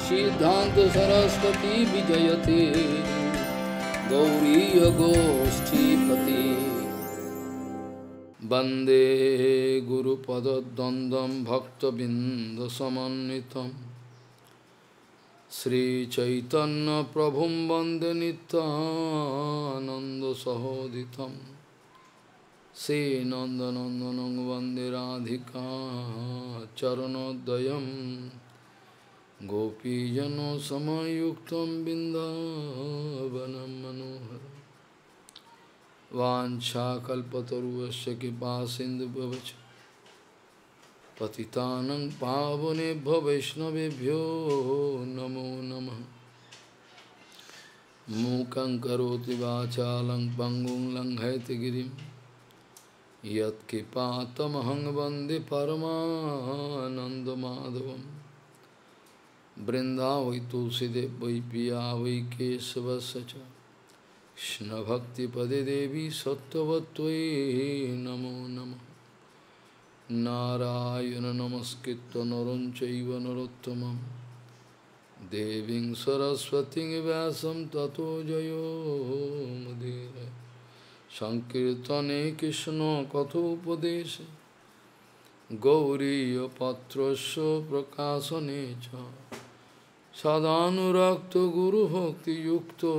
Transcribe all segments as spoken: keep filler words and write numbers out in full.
सिद्धांत सरस्वती विजयते गौरी गोष्ठीपति वंदे गुरुपद्वंद्वं भक्तबिंदसमन्वितं श्रीचैतन्य प्रभुं वंदे नित्यानन्दसहोदितं श्रीनन्दनन्दनं वंदे राधिका चरणोदयं गोपीजनसमयुक्तं बिन्दावनं मनोहरम् वाञ्छाकल्पतरुश्च कृपासिन्धुभ्यश्च पतितानं पावनेभ्यो वैष्णवेभ्यो नमो नमः। मूकं करोति वाचालं पङ्गुं लङ्घयति गिरिं यत्कृपातमहं वन्दे परमानन्दमाधवम्। वृन्दावै तुलसीदेव वै पिया वै केशवस्य च कृष्ण भक्ति पदे देवी सत्वत्वयि नमो नमः। नारायण नमस्कृत्य नरं चैव नरोत्तमं देवीं सरस्वतीं व्यासं ततो जयो मुदीरये। संकीर्तने कृष्ण कथोपदेशे गौरीयपत्रस्य प्रकाशने च सदानुरक्त गुरुभक्तियुक्तो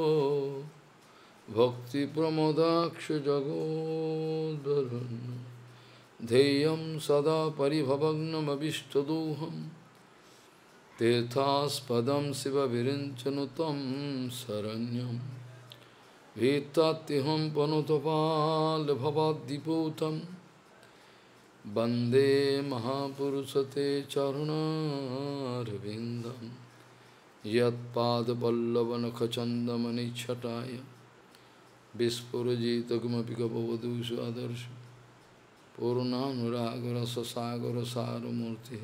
भक्ति प्रमोदाक्ष जगोदरन् ध्येयं सदा परिभवग्नमभिष्टदोहं तीर्थास्पदं शिवविरिञ्चनुतं शरण्यं भीत्तात्यहं पनुतपाल्भवाद्दिपूतं वन्दे महापुरुषते चरणारविन्दं यत्पादपल्लवनखचन्दमनिच्छटाय विस्फुरजितकिमपि गपवधू स्वादर्श पूर्णानुरागरससागरसारमूर्तिः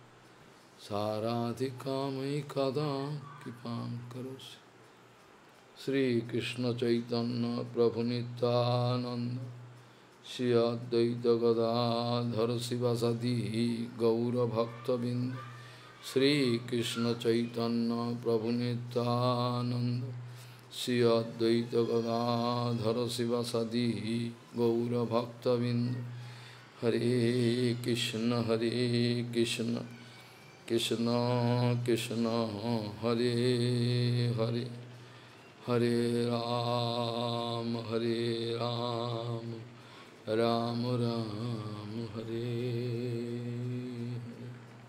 साराधिकामयि कदा कृपां करोसि। श्रीकृष्णचैतन्य प्रभुनित्यानन्द श्री अद्वैत गदाधर शिवासादि गौरभक्तबिंद श्रीकृष्णचैतन्य प्रभुनित्यानन्द श्री अद्वैत गदाधर शिवासादि गौरभक्तबिंद। हरे कृष्ण हरे कृष्ण कृष्ण कृष्ण हरे हरे हरे राम हरे राम राम राम हरे हरे।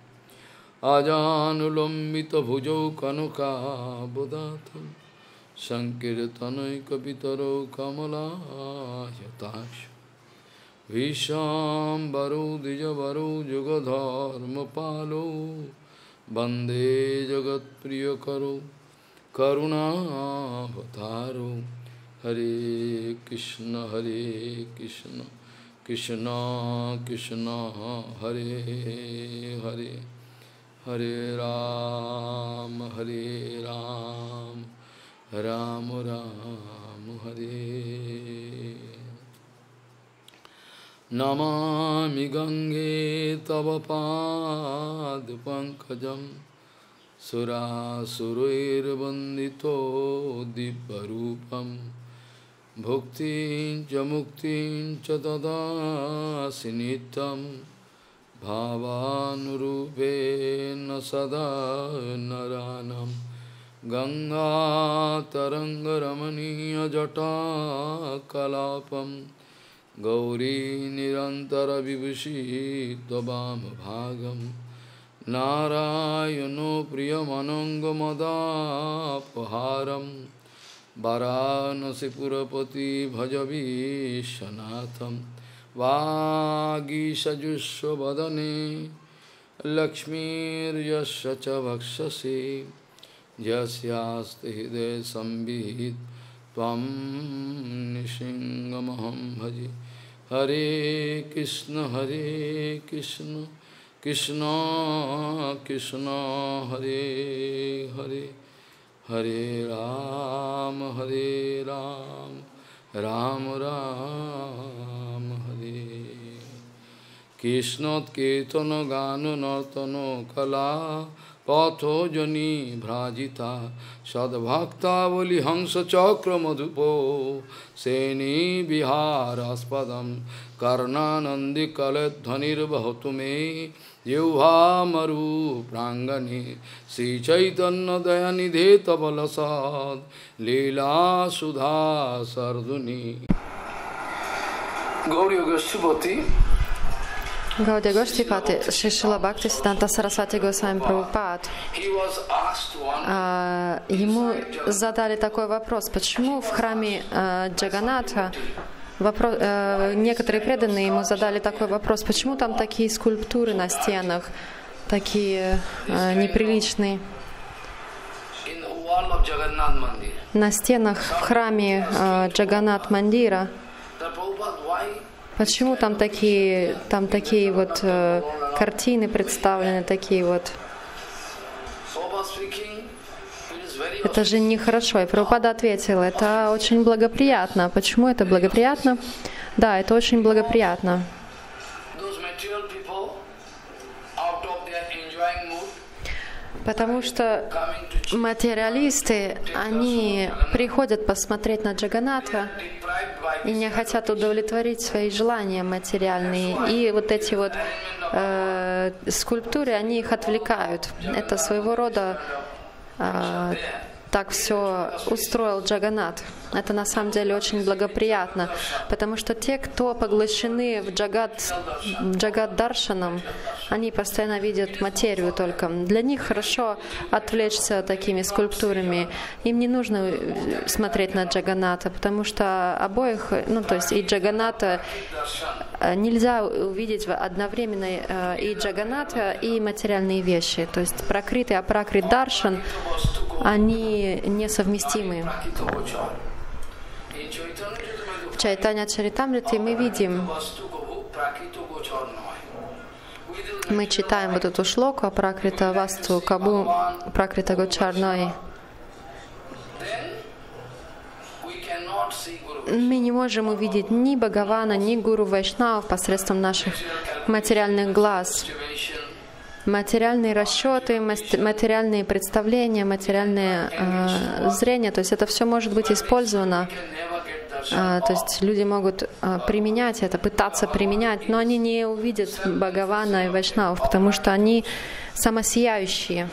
आजानुलंबित भुजौ कनकाबदातं संकीर्तनैकपितरौ कमलायताक्ष विशाम्बरौ द्विजवरौ जुगधर्मपालौ वन्दे जगत्प्रियकरौ करुणावतारौ। हरे कृष्ण हरे कृष्ण कृष्ण कृष्ण हरे हरे हरे राम हरे राम राम राम हरे। नमामि गंगे तव पादपङ्कजं सुरासुरैर्वन्दितो दिव्यरूपं भुक्तिं च मुक्तिं च ददासि नित्यं भावानुरूपेण सदा नरानं। गंगातरङ्गरमणीयजटाकलापं गौरी निरन्तरविभूषी त्ववामभागं नारायणो प्रियमनङ्गमदापहारं वाराणसीपुरपति भजवीशनाथं। वागीषजुष्वदने लक्ष्मीर्यस्य च वक्षसि यस्यास्ति हृदये संविहित त्वं निसिंहमहं भजे। हरे कृष्ण हरे कृष्ण कृष्ण कृष्ण हरे हरे हरे राम हरे राम राम राम हरे। Krishnat Ketana Ganu Nartano Kala Patho Jani Bhrajita Sadbhakta Vali Hamsa Chakra Madhupo Seni Viharaspadam Karnanandi Kaladhanir Bahatume Yuvha Maru Prangani Sri Chaitanya Dayanidhe Tabalasad Leela Sudha Sarduni Gauriya Goshtipati Гаудия Гоштипати, Шрила Бхактисиданта Сарасвати Госвами Прабхупад, ему задали такой вопрос, почему в храме Джаганатха, вопрос, некоторые преданные ему задали такой вопрос, почему там такие скульптуры на стенах, такие неприличные. На стенах в храме Джаганнат Мандира. Почему там такие, там такие вот э, картины представлены, такие вот? Это же нехорошо. И Прабхупада ответил, это очень благоприятно. Почему это благоприятно? Да, это очень благоприятно. Потому что материалисты, они приходят посмотреть на Джаганнатха и не хотят удовлетворить свои желания материальные. И вот эти вот э, скульптуры, они их отвлекают. Это своего рода э, так все устроил Джаганнат. Это на самом деле очень благоприятно, потому что те, кто поглощены в Джагат, Джагат Даршаном, они постоянно видят материю только. Для них хорошо отвлечься такими скульптурами. Им не нужно смотреть на Джаганната, потому что обоих, ну то есть и Джаганната нельзя увидеть одновременно и Джаганната, и материальные вещи. То есть пракрит и апракрит Даршан, они несовместимы. В Чайтанья Чаритамрите мы видим, мы читаем вот эту шлоку Пракрита Васту Кабу Пракрита Гочарной. Мы не можем увидеть ни Бхагавана, ни Гуру Вайшнав посредством наших материальных глаз. Материальные расчеты, материальные представления, материальное э, зрение, то есть это все может быть использовано. Э, то есть люди могут э, применять это, пытаться применять, но они не увидят Бхагавана и Вайшнавов, потому что они самосияющие.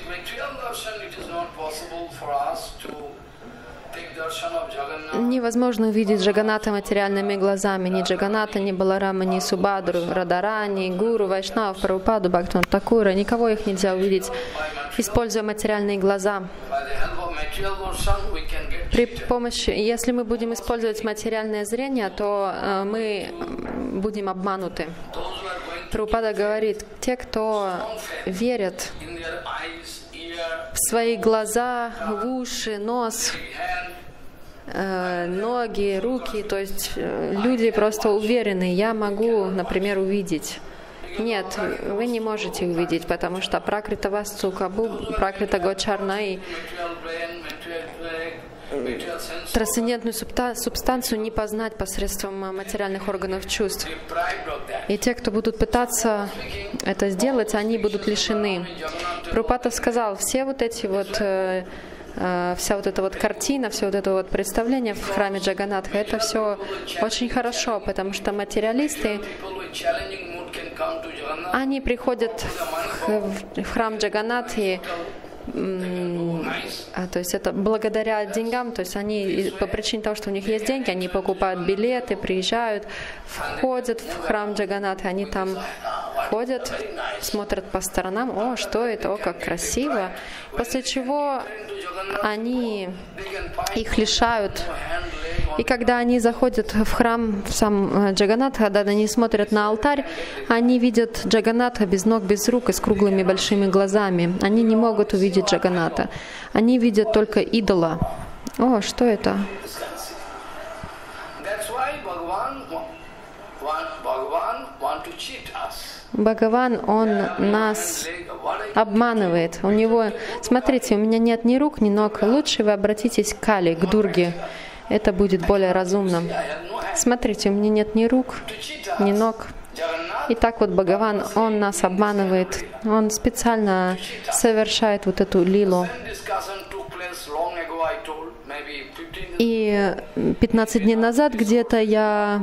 Невозможно увидеть Джаганната материальными глазами, ни Джаганната, ни Баларама, ни Субадру, Радарани, Гуру, Вайшнав, Прабхупаду, Бхактивинода Такура. Никого их нельзя увидеть, используя материальные глаза. При помощи, если мы будем использовать материальное зрение, то э, мы будем обмануты. Прабхупада говорит, те, кто верят в свои глаза, в уши, нос, ноги, руки, то есть люди просто уверены, я могу, например, увидеть. Нет, вы не можете увидеть, потому что Пракрита Васту Кабу, Пракрита Гочарной, трансцендентную субстанцию не познать посредством материальных органов чувств. И те, кто будут пытаться это сделать, они будут лишены. Прабхупада сказал, все вот эти вот вся вот эта вот картина, все вот это вот представление в храме Джаганнатха, это все очень хорошо, потому что материалисты, они приходят в, в храм Джаганнатхи, то есть это благодаря деньгам, то есть они по причине того, что у них есть деньги, они покупают билеты, приезжают, входят в храм Джаганнатхи, они там ходят, смотрят по сторонам, о, что это, о, как красиво, после чего они их лишают. И когда они заходят в храм, в сам Джаганнатха, когда они смотрят на алтарь, они видят Джаганнатха без ног, без рук и с круглыми большими глазами. Они не могут увидеть Джаганнатха. Они видят только идола. О, что это? Бхагаван, он нас обманывает. У него, смотрите, у меня нет ни рук, ни ног. Лучше вы обратитесь к Кали, к Дурге. Это будет более разумно. Смотрите, у меня нет ни рук, ни ног. И так вот Бхагаван, Он нас обманывает. Он специально совершает вот эту лилу. И пятнадцать дней назад где-то я...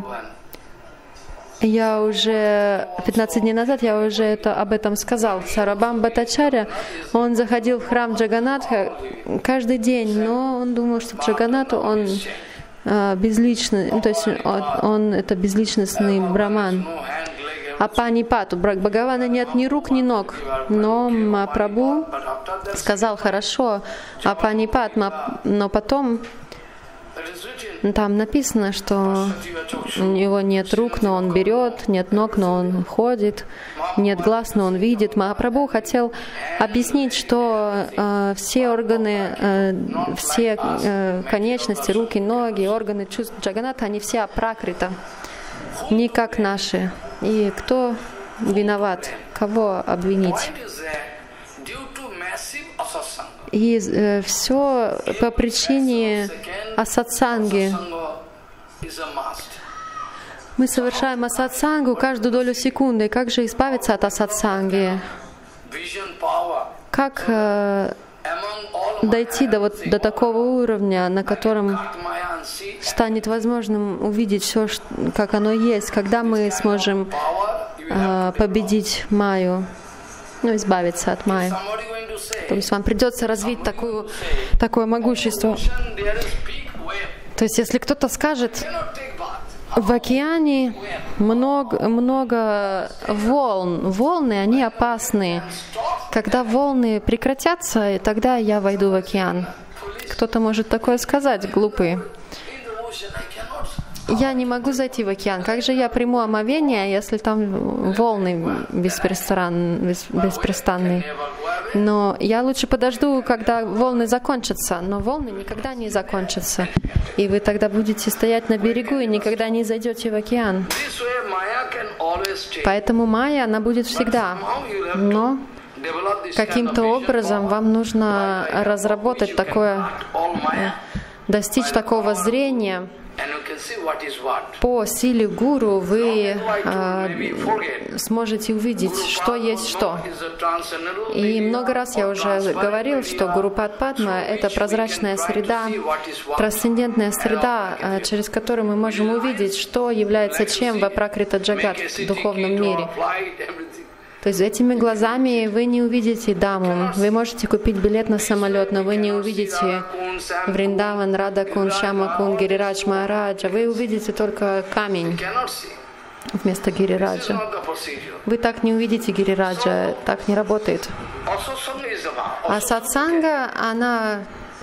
Я уже, пятнадцать дней назад я уже это, об этом сказал. Сарвабхаума Бхаттачарья, он заходил в храм Джаганатха каждый день, но он думал, что Джаганату он а, безличный, то есть он, он это безличностный браман. А Панипату, Бхагавана нет ни рук, ни ног. Но Махапрабху сказал, хорошо, а Панипат, но потом... Там написано, что у него нет рук, но он берет, нет ног, но он ходит, нет глаз, но он видит. Махапрабху хотел объяснить, что э, все органы, э, все э, конечности, руки, ноги, органы чувств Джаганатха, они все апракрита, не как наши. И кто виноват? Кого обвинить? И э, все по причине асатсанги. Мы совершаем асатсангу каждую долю секунды. Как же избавиться от асатсанги? Как э, дойти до, вот, до такого уровня, на котором станет возможным увидеть все, как оно есть? Когда мы сможем э, победить Майю, ну, избавиться от Майи? То есть вам придется развить такую, такое могущество. То есть если кто-то скажет, в океане много, много волн, волны, они опасны. Когда волны прекратятся, тогда я войду в океан. Кто-то может такое сказать, глупый. Я не могу зайти в океан. Как же я приму омовение, если там волны беспрестанные? Но я лучше подожду, когда волны закончатся. Но волны никогда не закончатся. И вы тогда будете стоять на берегу и никогда не зайдете в океан. Поэтому майя, она будет всегда. Но каким-то образом вам нужно разработать такое, достичь такого зрения. По силе гуру вы а, сможете увидеть, что есть что. И много раз я уже говорил, что Гурупад Падма — это прозрачная среда, трансцендентная среда, через которую мы можем увидеть, что является чем в Апракрита Джагат, в духовном мире. То есть этими глазами вы не увидите Даму. Вы можете купить билет на самолет, но вы не увидите Вриндаван, Радакун, Шямакун, Гирирадж Махараджа. Вы увидите только камень вместо Гирираджа. Вы так не увидите Гирираджа, так не работает. А сатсанга, она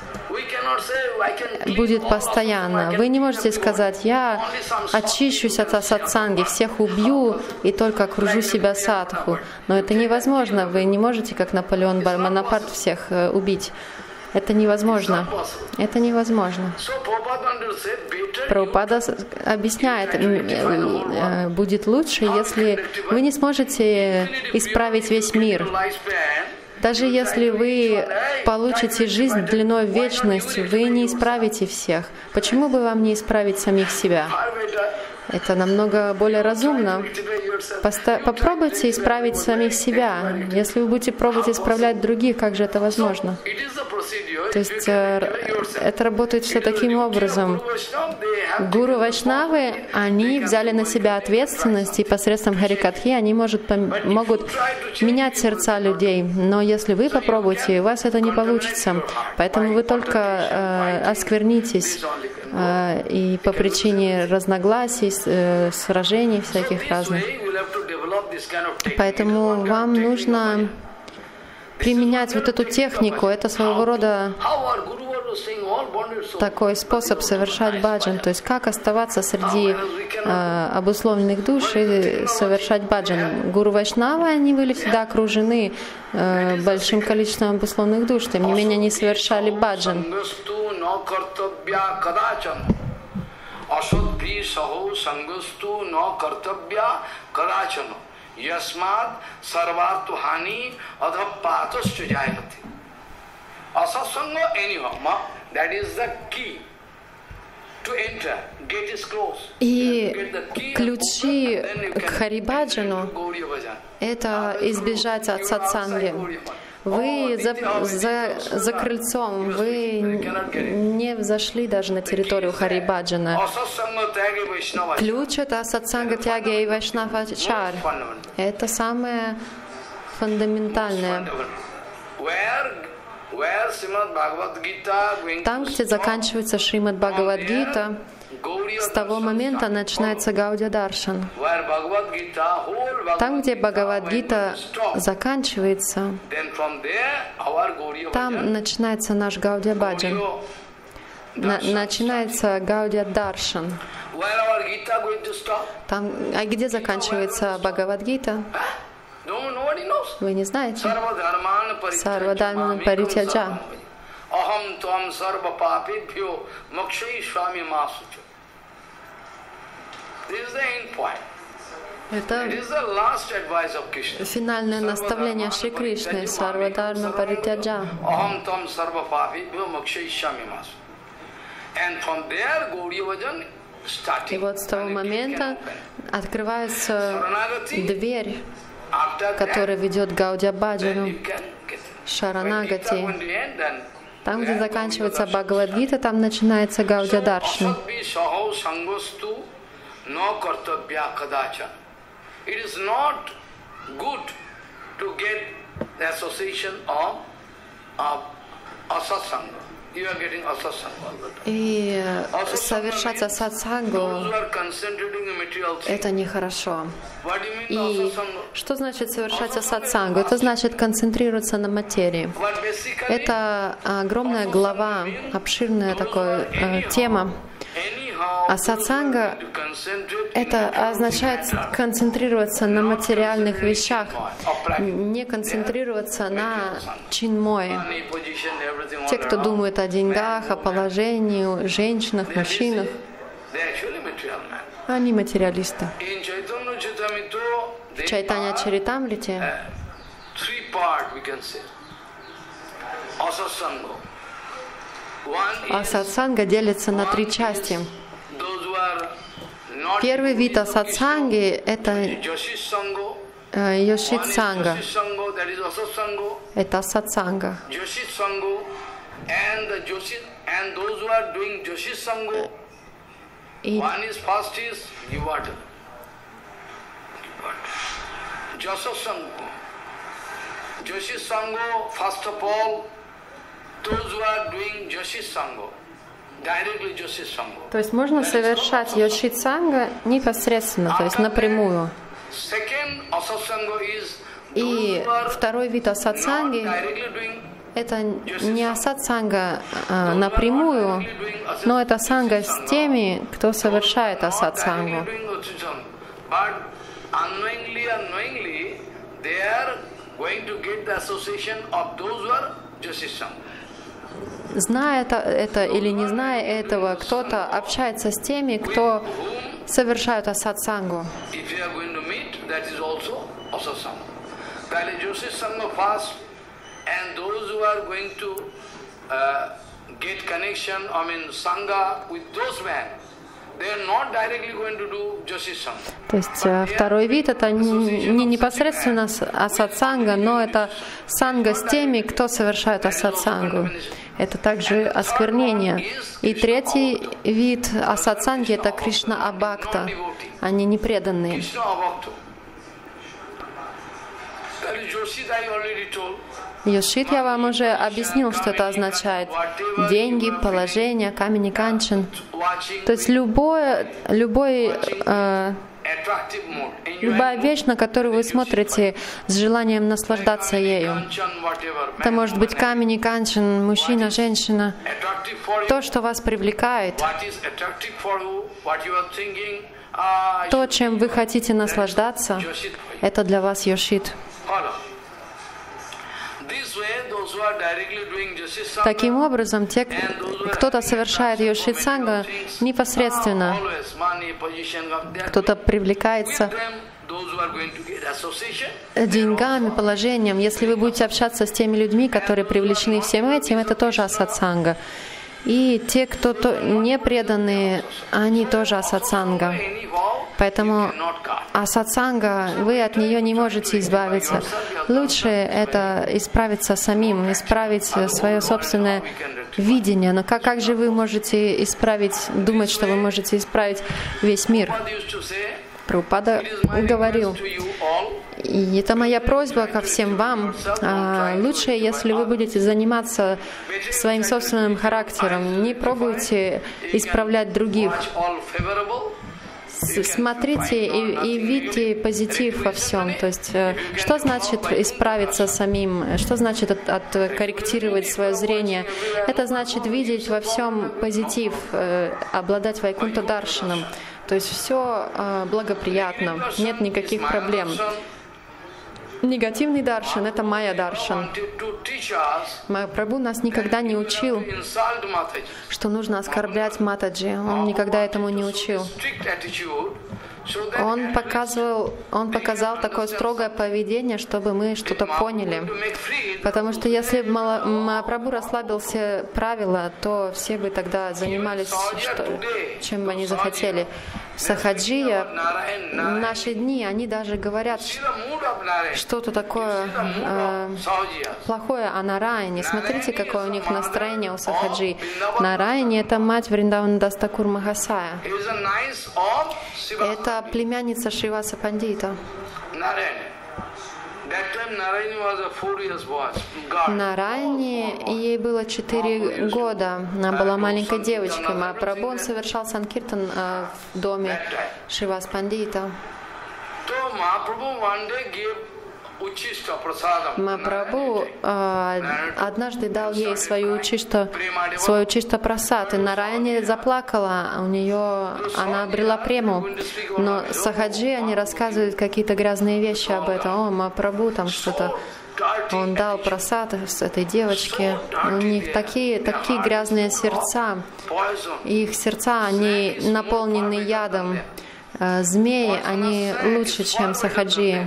будет постоянно. Вы не можете сказать, я очищусь от асатсанги, всех убью и только окружу себя садху. Но это невозможно. Вы не можете, как Наполеон Бонапарт, всех убить. Это невозможно. Это невозможно. Прабхупада объясняет, будет лучше, если вы не сможете исправить весь мир. Даже если вы получите жизнь длиной в вечность, вы не исправите всех. Почему бы вам не исправить самих себя? Это намного более разумно. Поста- попробуйте исправить самих себя. Если вы будете пробовать исправлять других, как же это возможно? То есть э, это работает все таким образом. Гуру Вайшнавы, они взяли на себя ответственность, и посредством Харикатхи они может, могут менять сердца людей. Но если вы попробуете, у вас это не получится. Поэтому вы только э, осквернитесь. э, и по причине разногласий, э, сражений всяких разных. Поэтому вам нужно применять вот эту технику. Это своего рода такой способ совершать баджан. То есть как оставаться среди э, обусловленных душ и совершать баджан. Гуру Вайшнавы, они были всегда окружены э, большим количеством обусловленных душ. Тем не менее, они совершали баджан. Yasmad sarvartu hani adhapatascha jayate. Asatsanga anyhow, that is the key. И ключи к Харибаджану — это избежать от сатсанги. Вы за, за, за крыльцом, вы не взошли даже на территорию Харибаджана. Ключ — это сатсанга тяги и вайшнавачар. Это самое фундаментальное. Там, где заканчивается Шримад Бхагавад-гита, с того момента начинается Гаудия Даршан. Там, где Бхагавад-гита заканчивается, там начинается наш Гаудия Баджан. На, начинается Гаудия Даршан. Там, а где заканчивается Бхагавад-гита? Вы не знаете? Сарвадхарман паритяджа. Ахам твам сарва папебхьо мокшейшвами масуча. Это финальное наставление Шри Кришны, Сарвадхарма паритяджа. И вот с того момента открывается дверь, которая ведет Гаудия Баджану, Шаранагати. Там, где заканчивается Бхагавад-гита, там начинается Гаудия Даршан. И совершать асатсангу — это нехорошо. И что значит совершать асатсангу? Это значит концентрироваться на материи. Это огромная глава, обширная такая э, тема. А сатсанга — это означает концентрироваться на материальных вещах, не концентрироваться на чинмое. Те, кто думает о деньгах, о положении, женщинах, мужчинах, они материалисты. В Чайтанья Чаритамрите асатсанга делится на три части. Первый вид асатсанги — это йошит-санга. Это асатсанга. И то есть можно совершать йошит-санга непосредственно, то есть напрямую. И второй вид асатсанги — это не асатсанга а, напрямую, но это санга с теми, кто совершает асатсангу. Зная это, это или не зная этого, кто-то общается с теми, кто совершает асатсангу. То есть второй вид — это не непосредственно асатсанга, но это санга с теми, кто совершает асатсангу. Это также осквернение. И третий вид асатсанги — это Кришна Абхакта. Они не преданные. Йошит я вам уже объяснил, что это означает. Деньги, положение, камень и канчан. То есть любое, любой, э, любая вещь, на которую вы смотрите с желанием наслаждаться ею. Это может быть камень и канчан, мужчина, женщина. То, что вас привлекает, то, чем вы хотите наслаждаться, это для вас йошит. Таким образом, те, кто-то совершает йошит-санга непосредственно, кто-то привлекается деньгами, положением. Если вы будете общаться с теми людьми, которые привлечены всем этим, это тоже асатсанга. И те, кто не преданные, они тоже асатсанга. Поэтому асатсанга, вы от нее не можете избавиться. Лучше это исправиться самим, исправить свое собственное видение. Но как, как же вы можете исправить, думать, что вы можете исправить весь мир? Прабхупада говорил, и это моя просьба ко всем вам. Лучше, если вы будете заниматься своим собственным характером, не пробуйте исправлять других. Смотрите и, и видите позитив во всем. То есть, что значит исправиться самим? Что значит от, откорректировать свое зрение? Это значит видеть во всем позитив, обладать вайкунта даршаном. То есть все благоприятно, нет никаких проблем. Негативный даршан — это майя даршан. Махапрабху нас никогда не учил, что нужно оскорблять Матаджи. Он никогда этому не учил. Он показывал, он показал такое строгое поведение, чтобы мы что-то поняли. Потому что если бы Махапрабху расслабил все правила, то все бы тогда занимались, что, чем бы они захотели. Сахаджия в наши дни, они даже говорят что-то такое э, плохое о Нараяне. Смотрите, какое у них настроение у Сахаджи. Нараяне — это мать Вриндавана Дастакур Махасая. Это племянница Шриваса Пандита. Нараяне, ей было четыре года, она была маленькой девочкой. Махапрабху, он совершал санкиртан э, в доме Шривас Пандита. Махапрабху э, однажды дал ей свою учишта, свою учишта прасад, и Нараяне заплакала, у нее, она обрела прему. Но Сахаджи, они рассказывают какие-то грязные вещи об этом. О, Махапрабху там что-то, он дал прасад с этой девочке. У них такие, такие грязные сердца. Их сердца, они наполнены ядом. Э, змеи, они лучше, чем Сахаджи.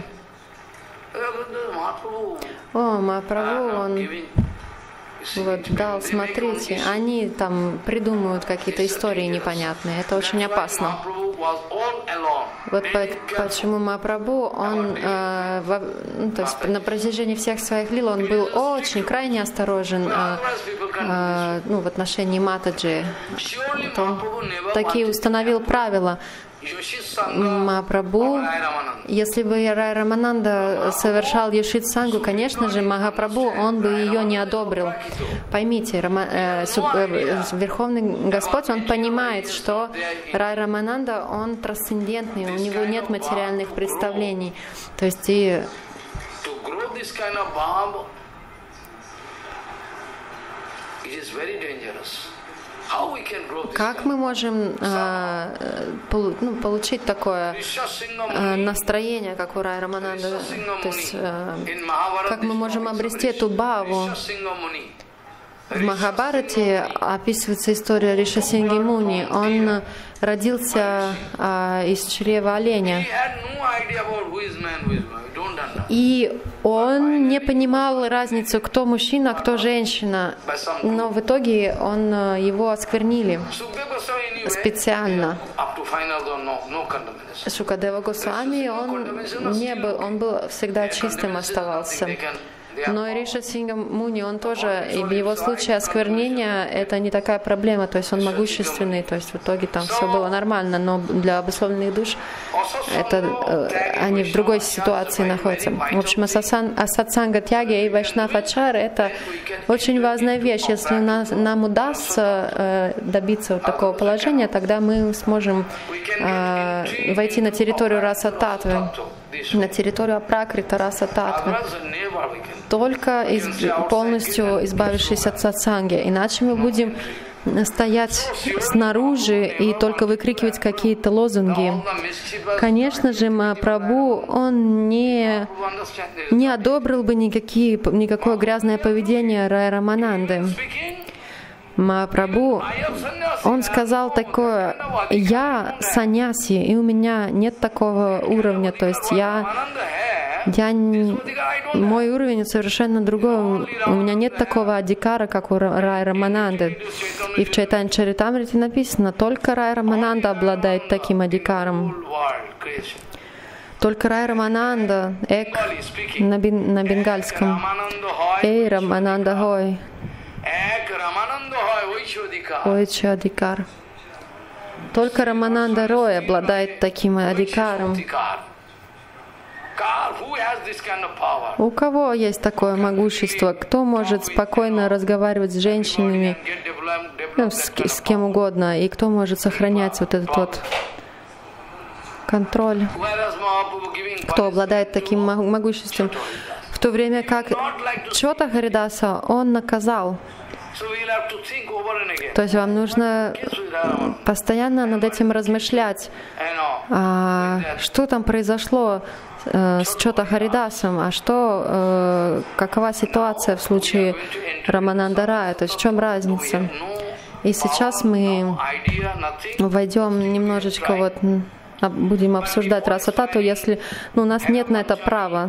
О, Махапрабху, он вот дал, смотрите, они там придумывают какие-то истории непонятные. Это очень опасно. Вот почему Махапрабху, он, э, во, ну, то есть на протяжении всех своих лил, он был очень крайне осторожен э, э, ну, в отношении Матаджи. Вот он такие установил правила. Махапрабху, если бы Рай Рамананда совершал Йошит Сангу, конечно же, Махапрабху, он бы ее не одобрил. Поймите, Рама, э, суб, э, Верховный Господь, он понимает, что Рай Рамананда, он трансцендентный, у него нет материальных представлений. То есть и как мы можем э, полу, ну, получить такое э, настроение, как у Рай Рамананда? То есть, э, как мы можем обрести эту бхаву? В Махабхарате описывается история Ришасинги Муни. Он родился э, из чрева оленя. И он не понимал разницу, кто мужчина, кто женщина. Но в итоге он, его осквернили специально. Шукадева Госвами, он не был, он был всегда чистым оставался. Но и Риша Синга Муни, он тоже, и в его случае осквернения это не такая проблема, то есть он могущественный, то есть в итоге там все было нормально, но для обусловленных душ это, они в другой ситуации находятся. В общем, асатсанга тяги и вайшнав ачара — это очень важная вещь. Если нас, нам удастся добиться вот такого положения, тогда мы сможем войти на территорию раса татвы, на территорию апракрита раса татвы, только из, полностью избавившись от сатсанги. Иначе мы будем стоять снаружи и только выкрикивать какие-то лозунги. Конечно же, Махапрабху, он не, не одобрил бы никакие, никакое грязное поведение Рай Рамананды. Махапрабху, он сказал такое: я саньяси, и у меня нет такого уровня, то есть я Я не... Мой уровень совершенно другой. У меня нет такого адикара, как у Рай Рамананды. И в Чайтанья Чаритамрите написано, только Рай Рамананда обладает таким адикаром. Только Рай Рамананда, эк на, бин, на бенгальском. Эй, Рамананда Хой. Ойча адикар. Только Рамананда Рой обладает таким адикаром. У кого есть такое могущество? Кто может спокойно разговаривать с женщинами, ну, с, с кем угодно, и кто может сохранять вот этот вот контроль? Кто обладает таким могуществом? В то время как Чота Харидаса, он наказал. То есть вам нужно постоянно над этим размышлять, а, что там произошло э, с Чота Харидасом, а что, э, какова ситуация в случае Рамананда Рая, то есть в чем разница. И сейчас мы войдем немножечко, вот, будем обсуждать Расатату, если ну, у нас нет на это права.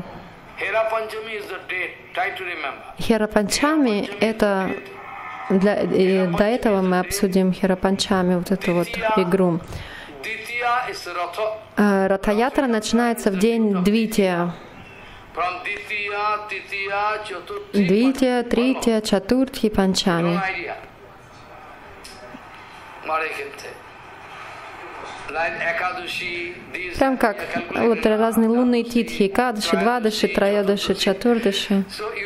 Хера Панчами — это Для, и до этого мы обсудим Хера-панчами, вот эту вот игру. Ратха-ятра начинается в день Двития. Двития, Трития, Чатуртхи, Панчами. Прям как вот разные лунные титхи, Экадаши, Двадаши, Троядаши, Чатурдаши.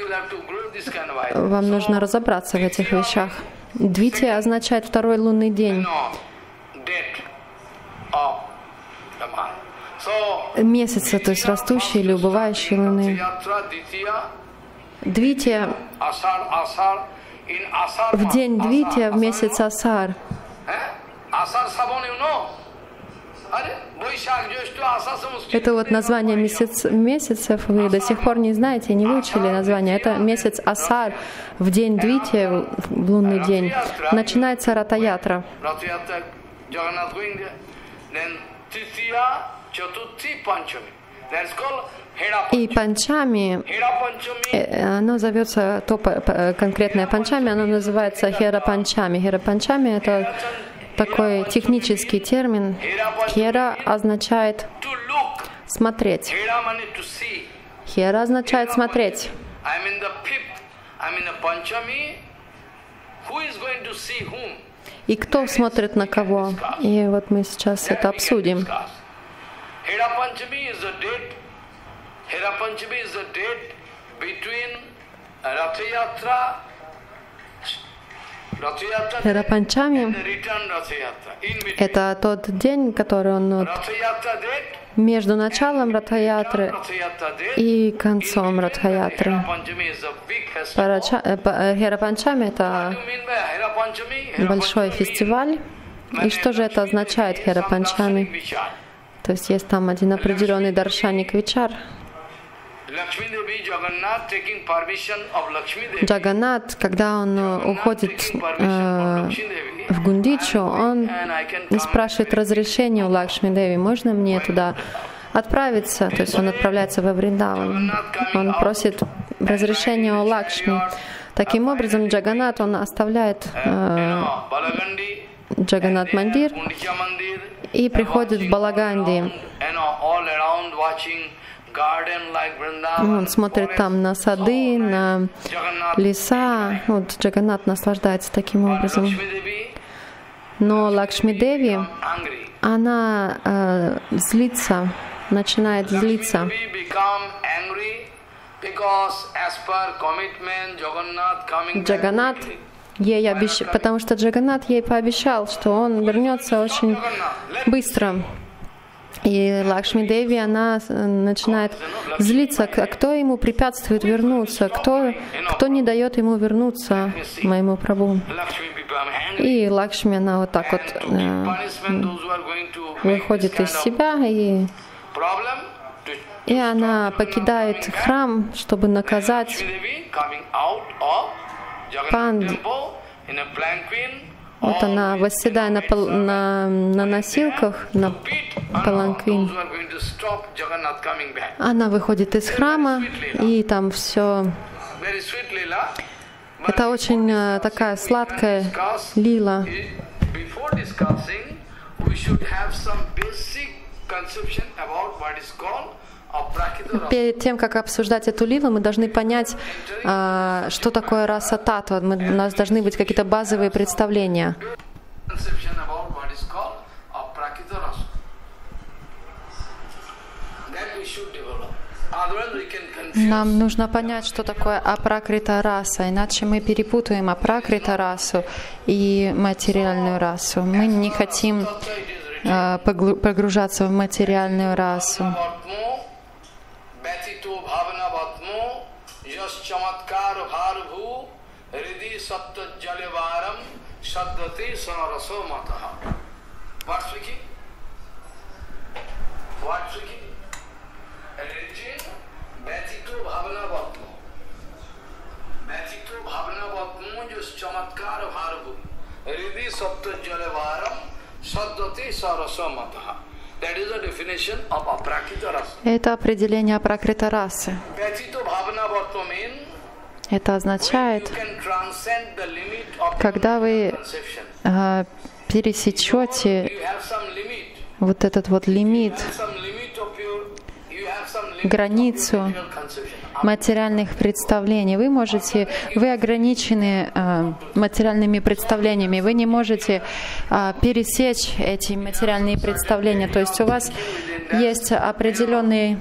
Вам нужно разобраться в этих вещах. Двития означает второй лунный день. Месяца, то есть растущие или убывающие луны. Двития в день Двития в месяц Асар. Это вот название месяц, месяцев, вы до сих пор не знаете, не выучили название. Это месяц Асар, в день Двития, в лунный день. Начинается Ратха-ятра. И Панчами, оно зовется, то конкретное Панчами, оно называется Хера-панчами. Хера-панчами — это такой технический термин. Хера означает смотреть. Хера означает смотреть. И кто смотрит на кого? И вот мы сейчас это обсудим. Хера-панчами — это тот день, который он вот между началом Ратха-ятры и концом Ратха-ятры. Хера-панчами — это большой фестиваль. И что же это означает, Хера-панчами? То есть есть там один определенный даршаник Вичар. Джаганнат, когда он уходит э, в Гундичу, он спрашивает разрешение у Лакшми-деви, можно мне туда отправиться, то есть он отправляется во Вриндаван. Он просит разрешения у Лакшми. Таким образом, Джаганнат, он оставляет э, Джаганнат-мандир и приходит в Балаганди. Он смотрит там на сады, на леса. Вот Джаганнат наслаждается таким образом. Но Лакшми-деви, она э, злится, начинает злиться. Джаганнат ей обещ... потому что Джаганнат ей пообещал, что он вернется очень быстро. И Лакшми-деви, она начинает злиться, а кто ему препятствует вернуться, кто, кто не дает ему вернуться, моему Прабху. И Лакшми, она вот так вот э, выходит из себя, и, и она покидает храм, чтобы наказать Панд. Вот она, восседая на, пол, на, на носилках, на паланквин, она выходит из храма, и там все. Это очень такая сладкая лила. Перед тем, как обсуждать эту лилу, мы должны понять, что такое раса татва. У нас должны быть какие-то базовые представления. Нам нужно понять, что такое апракрита раса, иначе мы перепутаем апракрита расу и материальную расу. Мы не хотим э, погружаться в материальную расу. Это определение апракрита расы. Это означает, когда вы э, пересечете вот этот вот лимит, границу материальных представлений. Вы можете, вы ограничены э, материальными представлениями, вы не можете э, пересечь эти материальные представления. То есть у вас есть определенный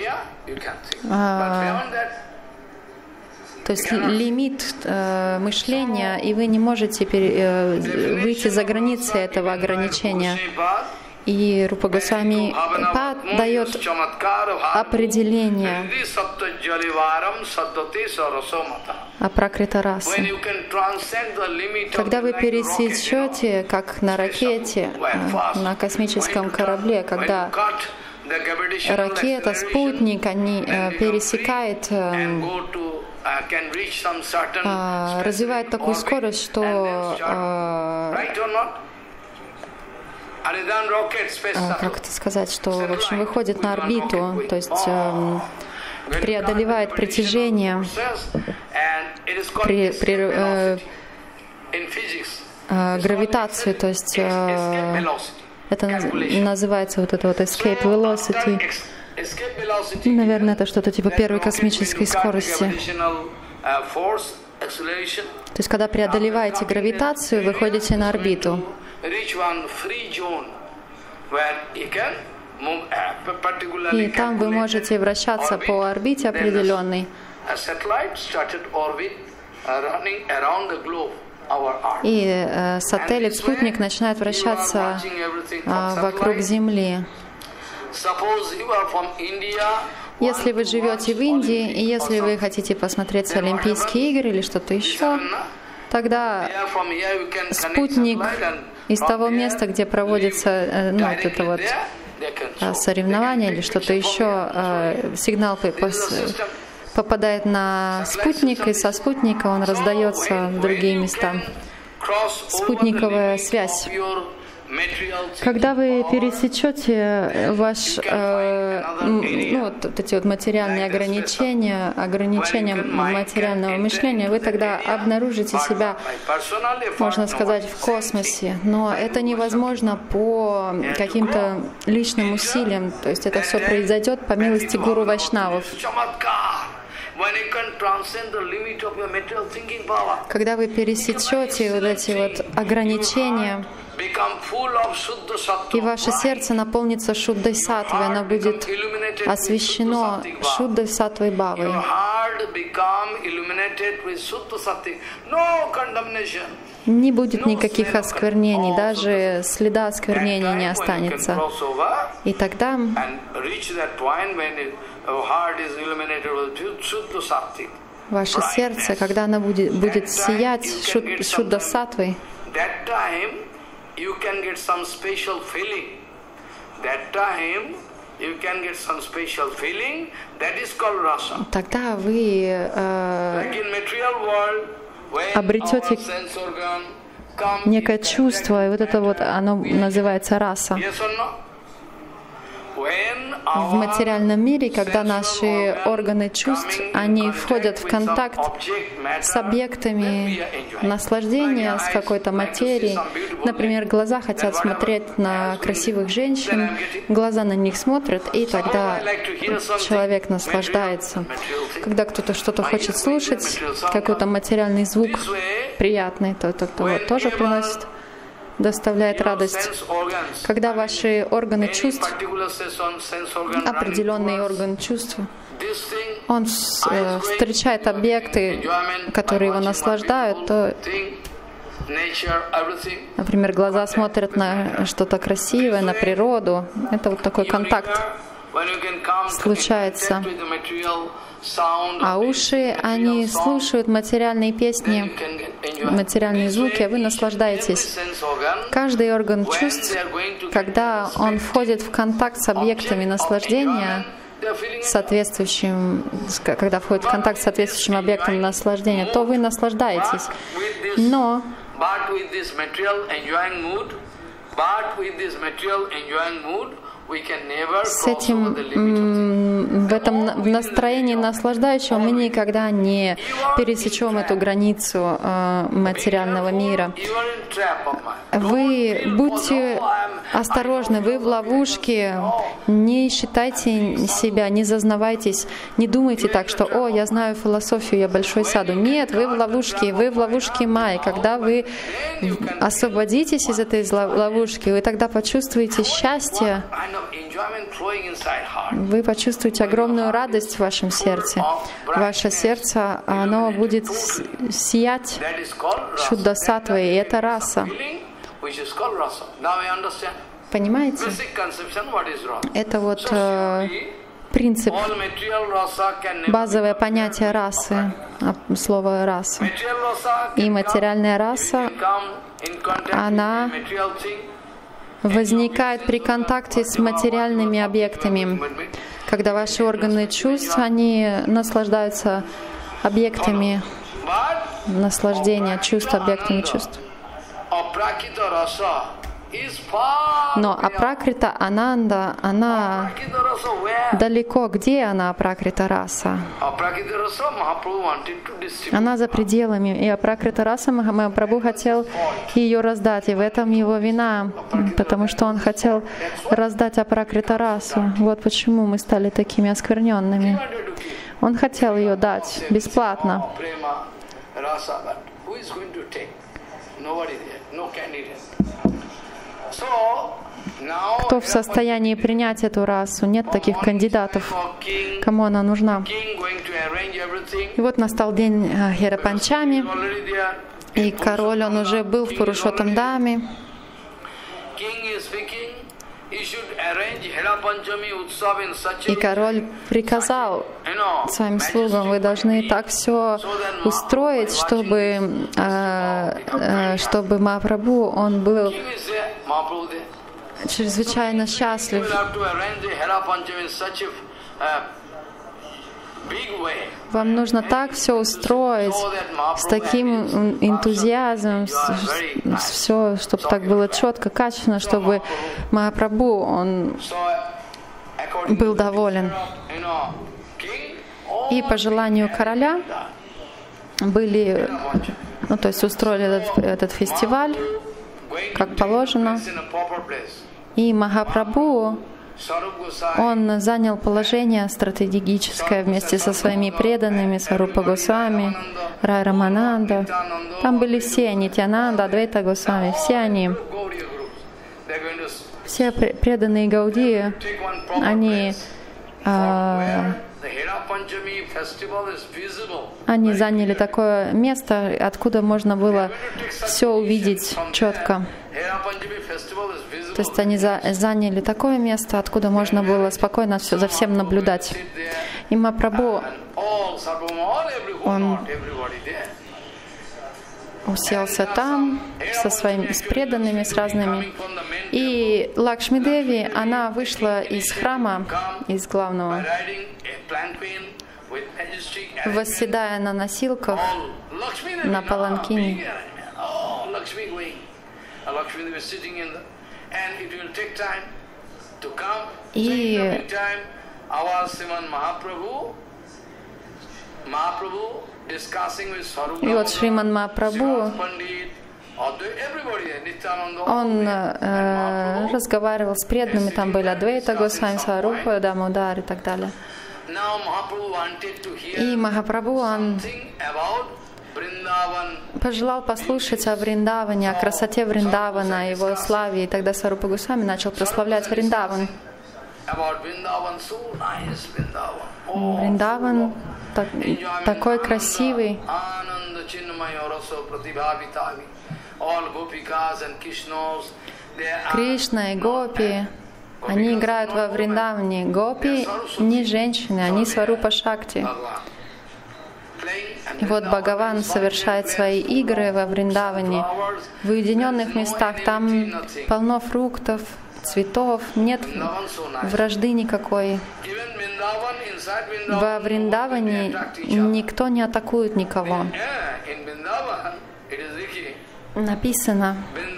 э, то есть лимит э, мышления, и вы не можете пере, э, выйти за границы этого ограничения. И Рупа Госвами Пад дает определение апракрита расы. Когда вы пересечете, как на ракете, на космическом корабле, когда ракета, спутник, они пересекают, развивает такую скорость, что как это сказать, что, в общем, выходит на орбиту, то есть э, преодолевает притяжение, при, при, э, э, гравитацию, то есть э, это называется вот это вот escape velocity. Наверное, это что-то типа первой космической скорости. То есть, когда преодолеваете гравитацию, выходите на орбиту. И там вы можете вращаться по орбите определенной. И э, сателлит, спутник начинает вращаться э, вокруг Земли. Если вы живете в Индии, и если вы хотите посмотреть Олимпийские игры или что-то еще, тогда спутник из того места, где проводится ну, вот это вот соревнование или что-то еще, сигнал попадает на спутник, и со спутника он раздается в другие места. Спутниковая связь. Когда вы пересечете ваш, э, ну, вот эти вот материальные ограничения, ограничения материального мышления, вы тогда обнаружите себя, можно сказать, в космосе. Но это невозможно по каким-то личным усилиям. То есть это все произойдет по милости гуру вайшнавов. Когда вы пересечете вот эти вот ограничения, и ваше сердце наполнится шуддой саттвой, оно будет освещено шуддой саттвой бхавой. Не будет никаких осквернений, даже следа осквернения не останется. И тогда ваше сердце, когда оно будет, будет сиять шудда саттвой, тогда вы э, обретете некое чувство, и вот это вот, оно называется раса. В материальном мире, когда наши органы чувств, они входят в контакт с объектами наслаждения, с какой-то материей. Например, глаза хотят смотреть на красивых женщин, глаза на них смотрят, и тогда человек наслаждается. Когда кто-то что-то хочет слушать, какой-то материальный звук приятный, то это вот тоже приносит, доставляет радость. Когда ваши органы чувств, определенный орган чувств, он э, встречает объекты, которые его наслаждают, то, например, глаза смотрят на что-то красивое, на природу. Это вот такой контакт случается. А уши, они слушают материальные песни, материальные звуки, а вы наслаждаетесь. Каждый орган чувств, когда он входит в контакт с объектами наслаждения, соответствующим, когда входит в контакт с соответствующим объектом наслаждения, то вы наслаждаетесь. Но с этим, в этом настроении наслаждающего мы никогда не пересечем эту границу э, материального мира. Вы будьте осторожны, вы в ловушке, не считайте себя, не зазнавайтесь, не думайте так, что «О, я знаю философию, я большой саду». Нет, вы в ловушке, вы в ловушке Майи. Когда вы освободитесь из этой ловушки, вы тогда почувствуете счастье, вы почувствуете огромную радость в вашем сердце. Ваше сердце, оно будет сиять шуддасаттвой, и это раса. Понимаете? Это вот э, принцип, базовое понятие расы, слово раса. И материальная раса, она возникает при контакте с материальными объектами, когда ваши органы чувств, они наслаждаются объектами наслаждения, чувств, объектами чувств. Но апракрита ананда, она далеко. Где она, апракрита раса? Она за пределами. И апракрита раса Махапрабху хотел ее раздать. И в этом его вина, потому что он хотел раздать апракрита расу. Вот почему мы стали такими оскверненными. Он хотел ее дать бесплатно. Кто в состоянии принять эту расу? Нет таких кандидатов, кому она нужна. И вот настал день Хера-панчами, и король, он уже был в Пурушоттам-даме. И король приказал своим слугам: вы должны так все устроить, чтобы, чтобы Махапрабху, он был чрезвычайно счастлив. Вам нужно так все устроить, с таким энтузиазмом, все, чтобы так было четко, качественно, чтобы Махапрабху, он был доволен. И по желанию короля были, ну то есть устроили этот, этот фестиваль, как положено. И Махапрабху, он занял положение стратегическое вместе со своими преданными, Сварупа Госвами, Рай Рамананда. Там были все, Нитьянанда, Адвайта Госвами, все они, все преданные Гаудии, они, а, они заняли такое место, откуда можно было все увидеть четко. То есть они за, заняли такое место, откуда можно было спокойно все, за всем наблюдать. И Махапрабху, он уселся там со своими, с преданными, с разными. И Лакшми Деви, она вышла из храма, из главного, восседая на носилках, на паланкине. И И вот Шриман Махапрабху, он э, разговаривал с преданными, там были Адвайта Госвами, Сварупа, Дамодар и так далее. И Махапрабху, он пожелал послушать о Вриндаване, о красоте Вриндавана, о его славе, и тогда Сварупа Госвами начал прославлять Вриндаван. Вриндаван так, такой красивый. Кришна и гопи, они играют во Вриндаване. Гопи не женщины, они Сварупа Шакти. И вот Бхагаван совершает свои игры во Вриндаване, в уединенных местах. Там полно фруктов, цветов, нет вражды никакой. Во Вриндаване никто не атакует никого. Написано,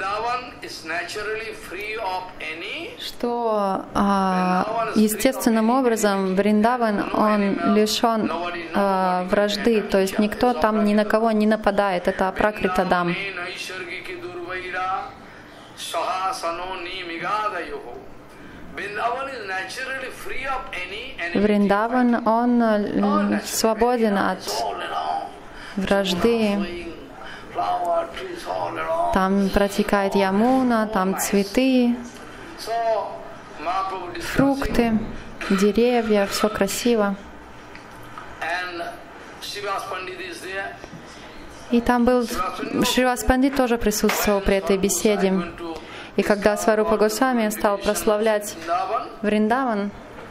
что а, естественным образом Вриндаван, он лишен а, вражды, то есть никто там ни на кого не нападает. Это Апракритадам. Вриндаван, он свободен от вражды. Там протекает Ямуна, там цветы, фрукты, деревья, все красиво. И там был Шривас Пандит, тоже присутствовал при этой беседе. И когда Сварупа Госвами стал прославлять Вриндаван,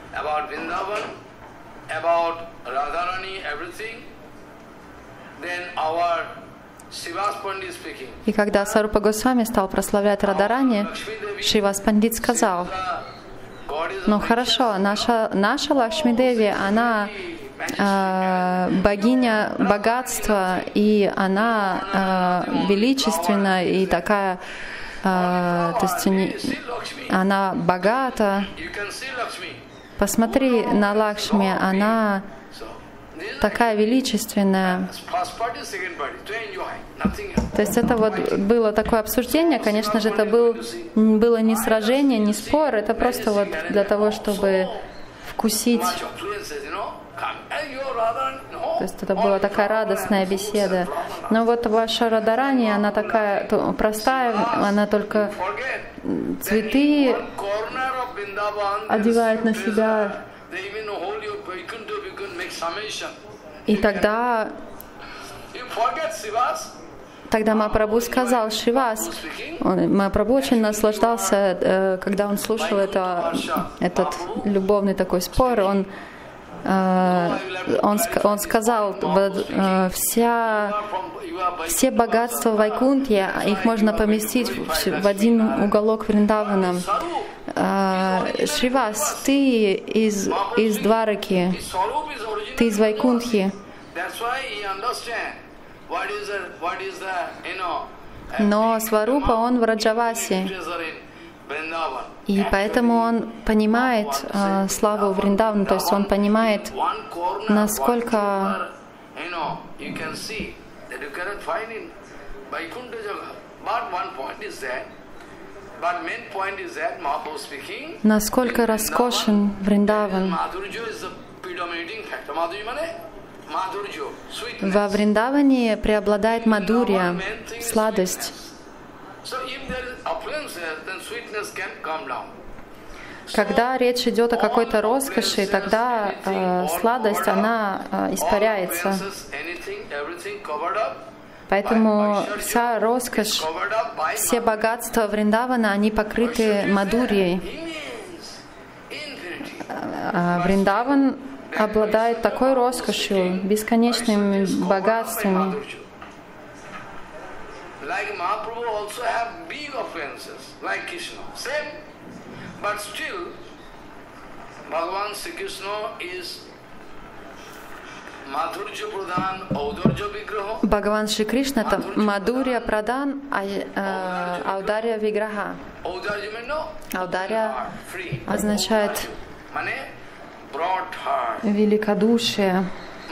и когда Сварупа Госвами стал прославлять Радарани, Шривас Пандит сказал: ну хорошо, наша, наша Лакшми Деви, она э, богиня богатства, и она э, величественна, и такая, э, то есть не, она богата. Посмотри на Лакшми, она такая величественная. То есть это вот было такое обсуждение, конечно же, это был, было не сражение, не спор, это просто вот для того, чтобы вкусить. То есть это была такая радостная беседа. Но вот ваша Радарани, она такая простая, она только цветы одевает на себя. И тогда, тогда Махапрабху сказал: Шривас, Махапрабху очень наслаждался, когда он слушал это, этот любовный такой спор. Он, он, он сказал: вся, все богатства Вайкунтхи, их можно поместить в один уголок Вриндавана. Шривас, ты из, из Двараки, ты из Вайкунтхи. Но Сварупа, он в Раджавасе. И поэтому он понимает э, славу Вриндавана, то есть он понимает, насколько насколько роскошен Вриндаван. Во Вриндаване преобладает мадурья, сладость. Когда речь идет о какой-то роскоши, тогда э, сладость, она э, испаряется. Поэтому вся роскошь, все богатства Вриндавана, они покрыты мадурьей. А Вриндаван обладает такой роскошью, бесконечными богатствами. Бхагаван Шри Кришна — это Мадхурья Прадан, Аударья Виграха. Аударья означает великодушие,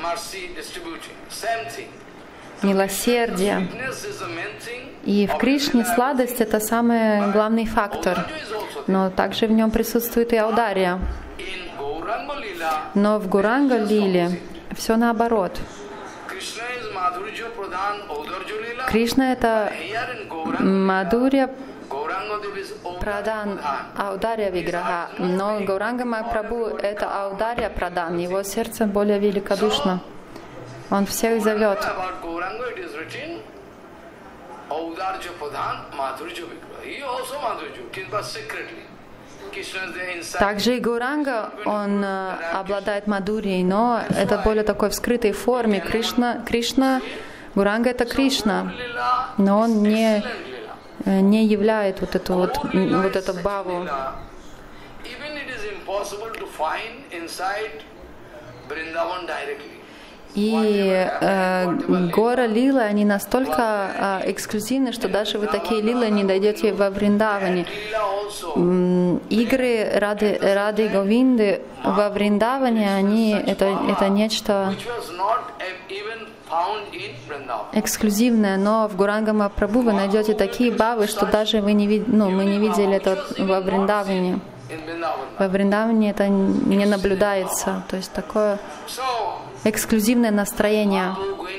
милосердие. И в Кришне сладость — это самый главный фактор, но также в нем присутствует и аударья. Но в Гауранга-лиле все наоборот. Кришна — это Мадхурья Прадан, Аударья Виграха, но Гауранга Махапрабху — это Аударья Прадан, его сердце более великодушно. Он всех зовет. Также и Гауранга, он э, обладает Мадхурьей, но это более такой в скрытой форме. Кришна, Кришна, Гауранга — это Кришна, но он не, не являет вот эту вот, вот эту бхаву. И э, гора лилы, они настолько э, эксклюзивны, что даже вы такие лилы не дойдете во Вриндаване. Игры Рады, Рады Говинды во Вриндаване, они это, это нечто эксклюзивное, но в Гауранга Махапрабху вы найдете такие бхавы, что даже вы не, вид... ну, мы не видели это во Вриндаване. Во Вриндаване это не наблюдается, то есть такое эксклюзивное настроение,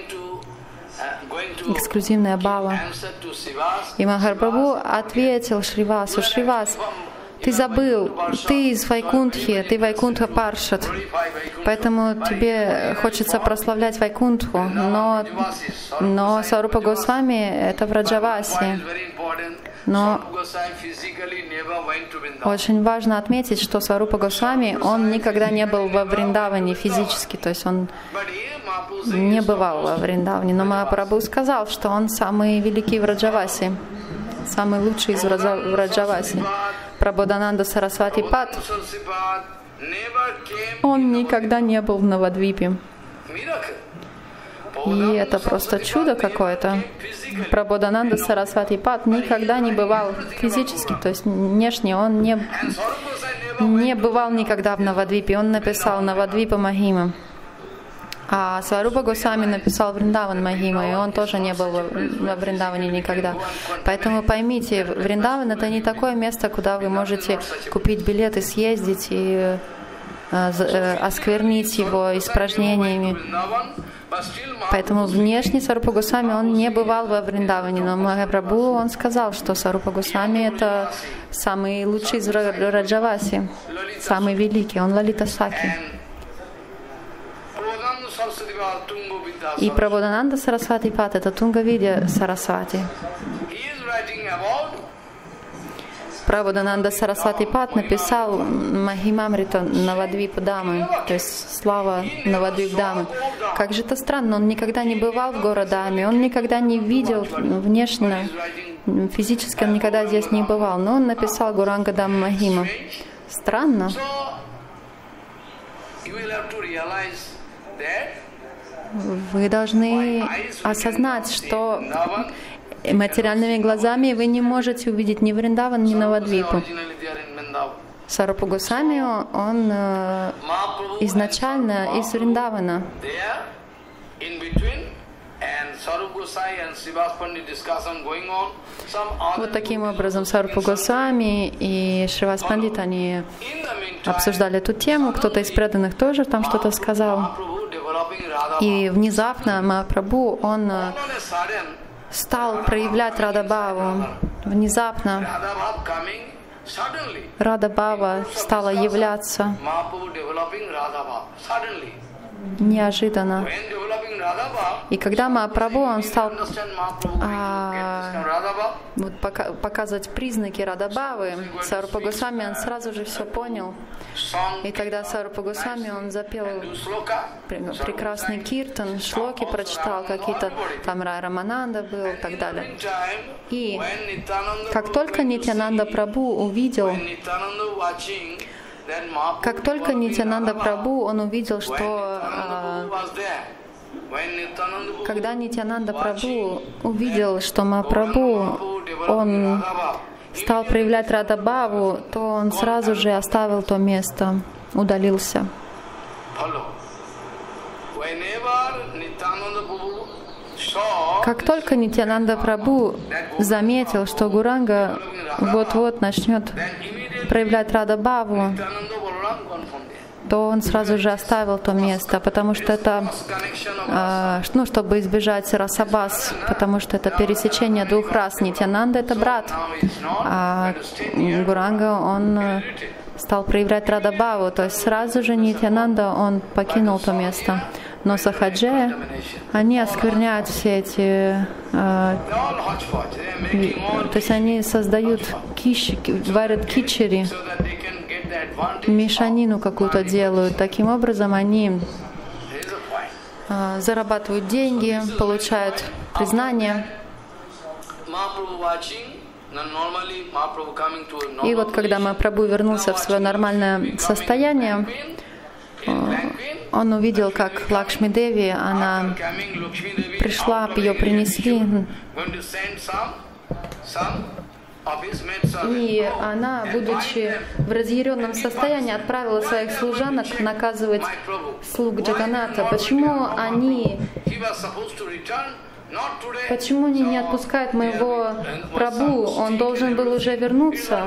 эксклюзивная бхава. И Махапрабху ответил Шривасу: Шривас, ты забыл, ты из Вайкунтхи, ты Вайкунтха Паршад, поэтому тебе хочется прославлять Вайкунтху, но, но Сварупа Госвами — это Враджаваси. Но очень важно отметить, что Сварупа Госвами, он никогда не был во Вриндаване физически, то есть он не бывал во Вриндаване. Но Махапрабху сказал, что он самый великий Враджаваси, самый лучший из Враджаваси. Прабодхананда Сарасвати Пад, он никогда не был в Навадвипе. И это просто чудо какое-то. Прабодхананда Сарасвати Пад никогда не бывал физически, то есть внешне он не, не бывал никогда в Навадвипе. Он написал Навадвипа Махима. А Сварупа Госвами написал Вриндаван Махима, и он тоже не был во Вриндаване никогда. Поэтому поймите, Вриндаван — это не такое место, куда вы можете купить билет и съездить и э, осквернить его испражнениями. Поэтому внешне Сварупа Госвами, он не бывал во Вриндаване, но Махапрабху, он сказал, что Сварупа Госвами — это самый лучший из Раджаваси, самый великий, он Лалита Саки. И Прабодхананда Сарасвати Пад — это Тунгавидья Сарасвати. Прабодхананда Сарасвати Пад написал Махимамрита Навадвипа Дамы, то есть слава Навадвип Дамы. Как же это странно, он никогда не бывал в Горадаме, он никогда не видел внешне, физически он никогда здесь не бывал, но он написал Гауранга Дама Махима. Странно. Вы должны осознать, что материальными глазами вы не можете увидеть ни Вриндаван, ни Навадвипу. Сварупа Госвами, он э, изначально из Вриндавана. Вот таким образом Сварупа Госвами и Шривас Пандит, они обсуждали эту тему, кто-то из преданных тоже там что-то сказал. И внезапно Махапрабху, он стал проявлять Радабхаву. Внезапно Радабхава стала являться неожиданно. И когда Махапрабху, он стал а, вот, пока, показывать признаки Радабхавы, Сварупа Госвами, он сразу же все понял. И тогда Сварупа Госвами, он запел прекрасный киртан, шлоки прочитал, какие-то там Рай Рамананда был и так далее. И как только Нитьянанда Прабху увидел Как только Нитьянанда Прабху, он увидел, что а, когда Нитьянанда Прабху увидел, что Махапрабху, он стал проявлять Радабхаву, то он сразу же оставил то место, удалился. Как только Нитьянанда Прабху заметил, что Гуранга вот-вот начнет проявлять Радабхаву, то он сразу же оставил то место, потому что это, ну, чтобы избежать расабас, потому что это пересечение двух рас. Нитьянанда — это брат, а Гуранга, он стал проявлять Радабхаву, то есть сразу же Нитьянанда, он покинул то место. Но сахаджи, они оскверняют все эти, э, то есть они создают киш, варят кичери, мешанину какую-то делают. Таким образом они э, зарабатывают деньги, получают признание. И вот когда Махапрабху вернулся в свое нормальное состояние, он увидел, как Лакшми Деви, она пришла, ее принесли, и она, будучи в разъяренном состоянии, отправила своих служанок наказывать слуг Джаганата. Почему они, почему они не отпускают моего Прабху? Он должен был уже вернуться.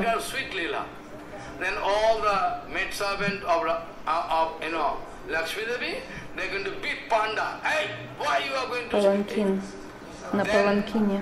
Паланкин. На паланкине.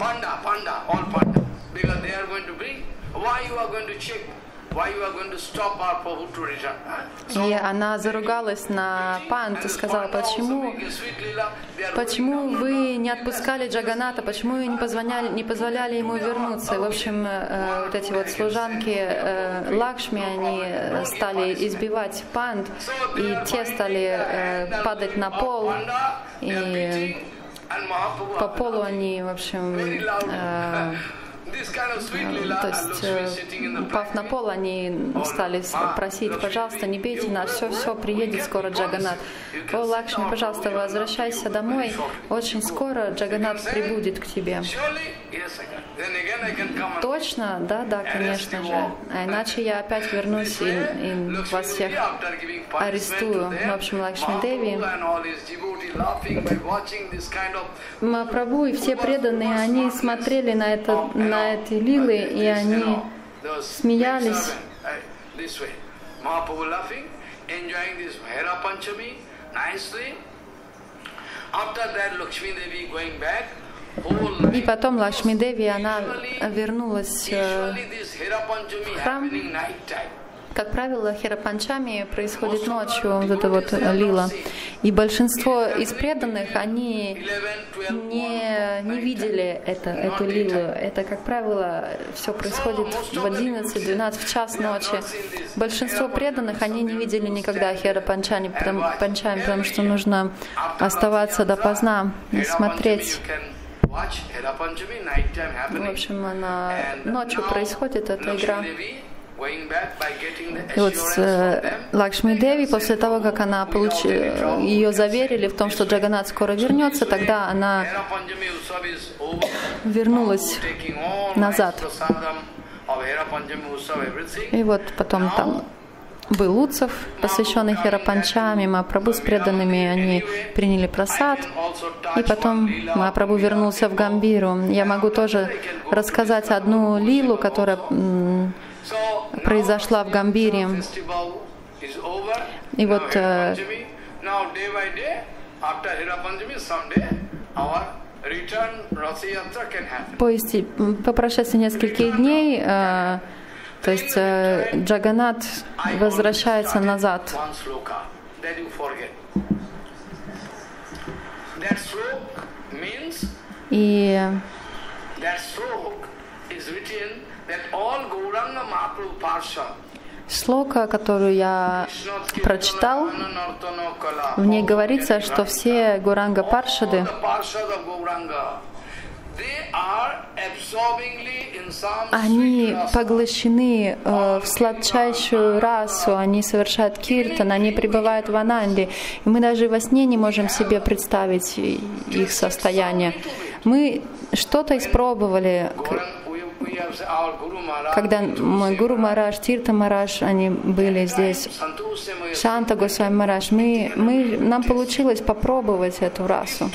И она заругалась на пант и сказала, почему, почему вы не отпускали Джаганата, почему вы не позволяли, не позволяли ему вернуться. И, в общем, э, вот эти вот служанки э, Лакшми, они стали избивать пант, и те стали э, падать на пол, и по полу они, в общем, э, то есть, упав на пол, они стали просить, пожалуйста, не бейте нас, все, все, приедет скоро Джаганат. О, Лакшми, пожалуйста, возвращайся домой, очень скоро Джаганат прибудет к тебе. Точно? Да, да, конечно же. А иначе я опять вернусь и, и вас всех арестую. В общем, Лакшми Деви, Махапрабху и все преданные, они смотрели на, это, на эти лилы, и они смеялись. И потом Лакшми Деви, она вернулась в храм. Как правило, Хера-панчами происходит ночью, вот это вот лила. И большинство из преданных, они не, не видели это, эту лилу. Это, как правило, все происходит в одиннадцать, двенадцать, в час ночи. Большинство преданных, они не видели никогда Хера-панчами, потому, потому что нужно оставаться допоздна и смотреть. В общем, она ночью происходит эта игра. И вот э, Лакшми Деви, после того, как она получ... ее заверили в том, что Джаганат скоро вернется, тогда она вернулась назад. И вот потом там был Утсав, посвященный Хера-панчами, Махапрабху с преданными, они приняли прасад, и потом Махапрабху вернулся в Гамбиру. Я могу тоже рассказать одну лилу, которая произошла в Гамбире. И вот э, по, по прошествии нескольких дней, э, то есть э, Джаганат возвращается назад. И шлока, которую я прочитал, в ней говорится, что все Гауранга Паршады, Они поглощены э, в сладчайшую расу, они совершают киртан, они пребывают в ананде. И мы даже во сне не можем себе представить их состояние. Мы что-то испробовали, когда мой Гуру Махарадж, Тирта Махарадж, они были здесь, Шанта Госвами Махарадж, мы, мы, нам получилось попробовать эту расу.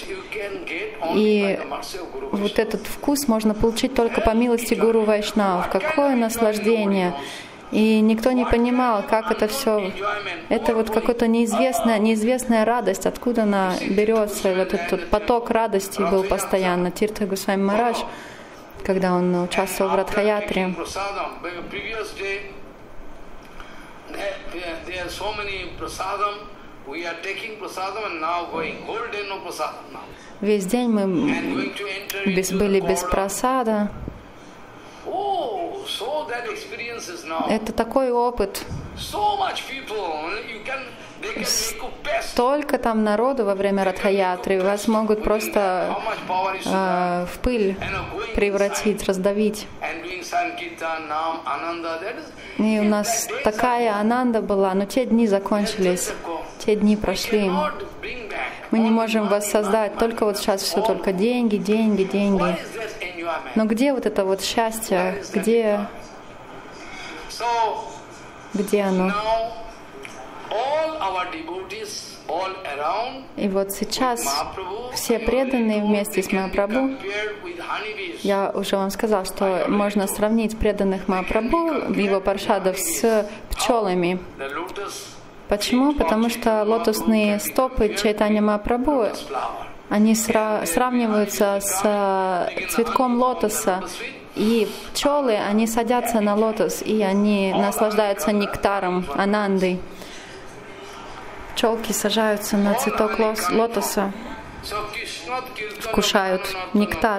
И вот этот вкус можно получить только по милости Гуру Вайшнав. Какое наслаждение! И никто не понимал, как это все. Это вот какая-то неизвестная, неизвестная радость, откуда она берется. И вот этот поток радости был постоянно. Тирта Госвами Махарадж, когда он участвовал в Радха-ятре. Весь день мы без, были без прасада. Это такой опыт. Столько там народу во время Радха-ятры, вас могут просто э, в пыль превратить, раздавить. И у нас такая ананда была, но те дни закончились, те дни прошли. Мы не можем воссоздать, только вот сейчас все, только деньги, деньги, деньги. Но где вот это вот счастье, где, где оно? И вот сейчас все преданные вместе с Махапрабху, я уже вам сказал, что можно сравнить преданных Махапрабху, его паршадов, с пчелами. Почему? Потому что лотосные стопы Чайтанья Махапрабху, они сра- сравниваются с цветком лотоса. И пчелы, они садятся на лотос, и они наслаждаются нектаром, анандой. Пчелки сажаются на цветок лотоса, вкушают нектар.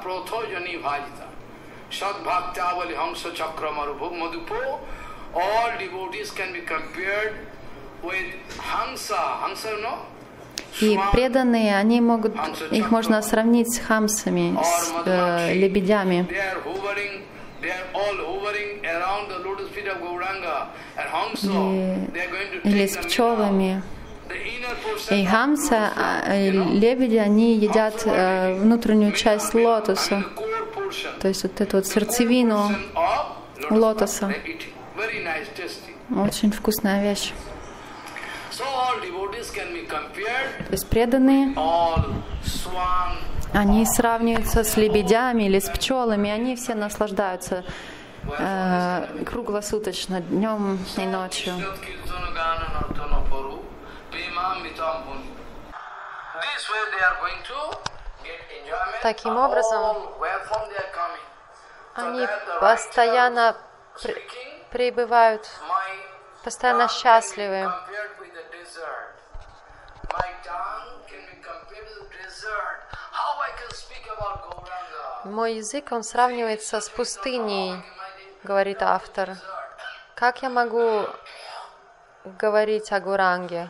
И преданные, они могут, их можно сравнить с хамсами, с э, лебедями. И, или с пчелами. И хамса, э, лебеди, они едят э, внутреннюю часть лотоса, то есть вот эту вот сердцевину лотоса. Очень вкусная вещь. То есть преданные, они сравниваются с лебедями или с пчелами, они все наслаждаются э, круглосуточно, днем и ночью. Таким образом, они постоянно при, пребывают, постоянно счастливы. Мой язык, он сравнивается с пустыней, говорит автор. Как я могу говорить о Гауранге?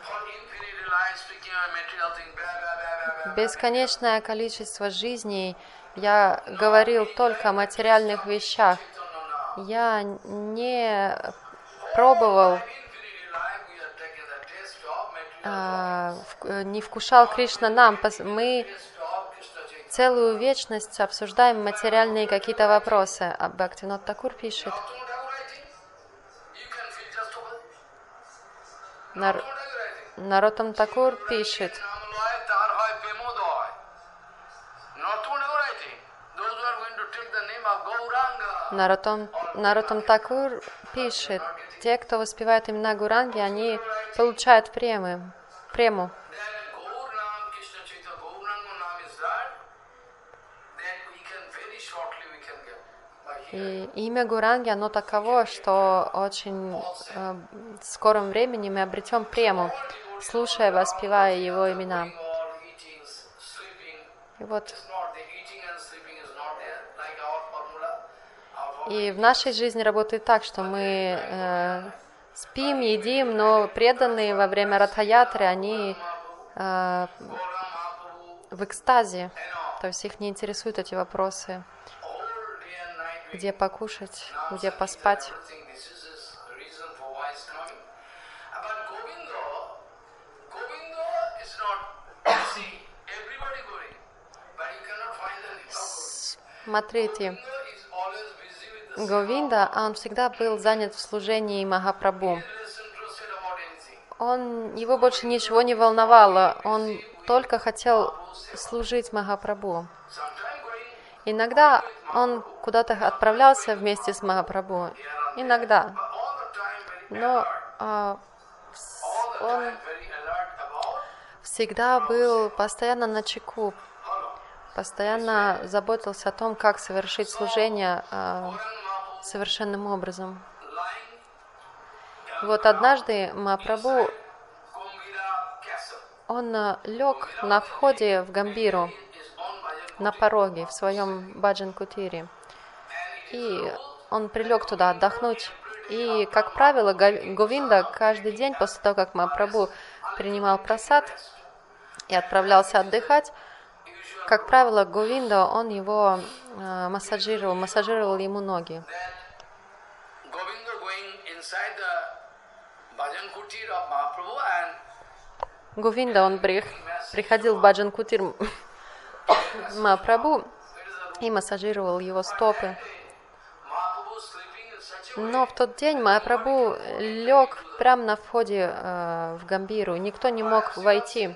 Бесконечное количество жизней я говорил только о материальных вещах. Я не пробовал, не вкушал Кришна нам. Мы целую вечность обсуждаем материальные какие-то вопросы. А Бхактивинода Такур пишет. Нар... Нароттам Такур пишет. Нароттам, Нароттам Такур пишет. Те, кто воспевает имена Гауранги, они получают премы, прему. И имя Гауранги, оно таково, что очень э, в скором времени мы обретем прему, слушая, воспевая его имена. И вот. И в нашей жизни работает так, что мы э, спим, едим, но преданные во время Радха-ятры, они э, в экстазе. То есть их не интересуют эти вопросы, где покушать, где поспать. Смотрите, Говинда, он всегда был занят в служении Махапрабху. Он, его больше ничего не волновало, он только хотел служить Махапрабху. Иногда он куда-то отправлялся вместе с Махапрабху, иногда, но а, он всегда был постоянно начеку, постоянно заботился о том, как совершить служение а, совершенным образом. Вот однажды Махапрабху, он лег на входе в Гамбиру, на пороге, в своем баджан-кутире. И он прилег туда отдохнуть. И, как правило, Говинда каждый день после того, как Махапрабху принимал прасад и отправлялся отдыхать, как правило, Говинда, он его э, массажировал, массажировал ему ноги. Говинда, он приходил в баджан-кутир Махапрабху и массажировал его стопы. Но в тот день Махапрабху лег прямо на входе э, в Гамбиру. Никто не мог войти.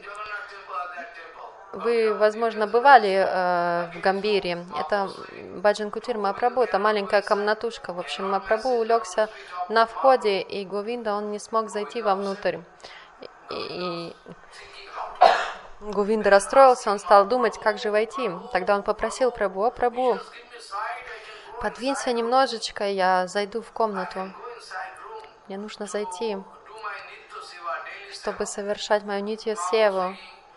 Вы, возможно, бывали э, в Гамбире. Это баджан-кутир Махапрабху, это маленькая комнатушка. В общем, Махапрабху улегся на входе, и Говинда, он не смог зайти вовнутрь. И, и Говинда расстроился, он стал думать, как же войти. Тогда он попросил Прабху: «О, Прабху, подвинься немножечко, я зайду в комнату. Мне нужно зайти, чтобы совершать мою нитья-севу».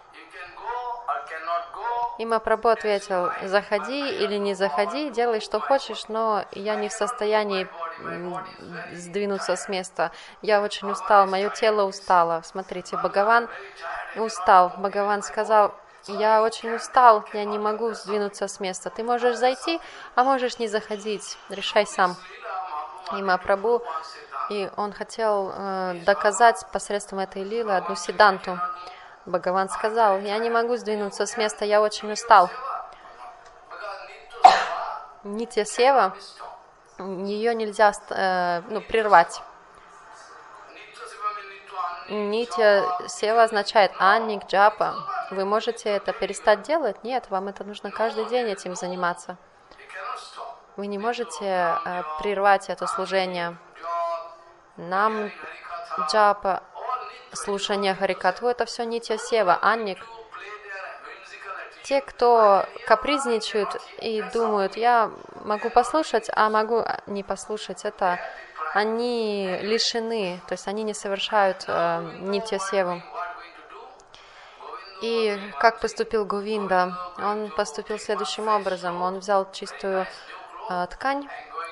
И Махапрабху ответил: «Заходи или не заходи, делай, что хочешь, но я не в состоянии сдвинуться с места. Я очень устал, мое тело устало». Смотрите, Бхагаван устал. Бхагаван сказал: «Я очень устал, я не могу сдвинуться с места. Ты можешь зайти, а можешь не заходить. Решай сам». И Махапрабху, и он хотел э, доказать посредством этой лилы одну сиддханту. Бхагаван сказал: «Я не могу сдвинуться с места, я очень устал». Нитья-сева, ее нельзя э, ну, прервать. Нитья-сева означает анник, джапа. Вы можете это перестать делать? Нет, вам это нужно каждый день этим заниматься. Вы не можете э, прервать это служение. Нам джапа, слушание Харикатху, это все нитья-сева, анник. Те, кто капризничают и думают: я могу послушать, а могу не послушать, это они лишены, то есть они не совершают э, нитья-севу. И как поступил Говинда? Он поступил следующим образом. Он взял чистую э, ткань,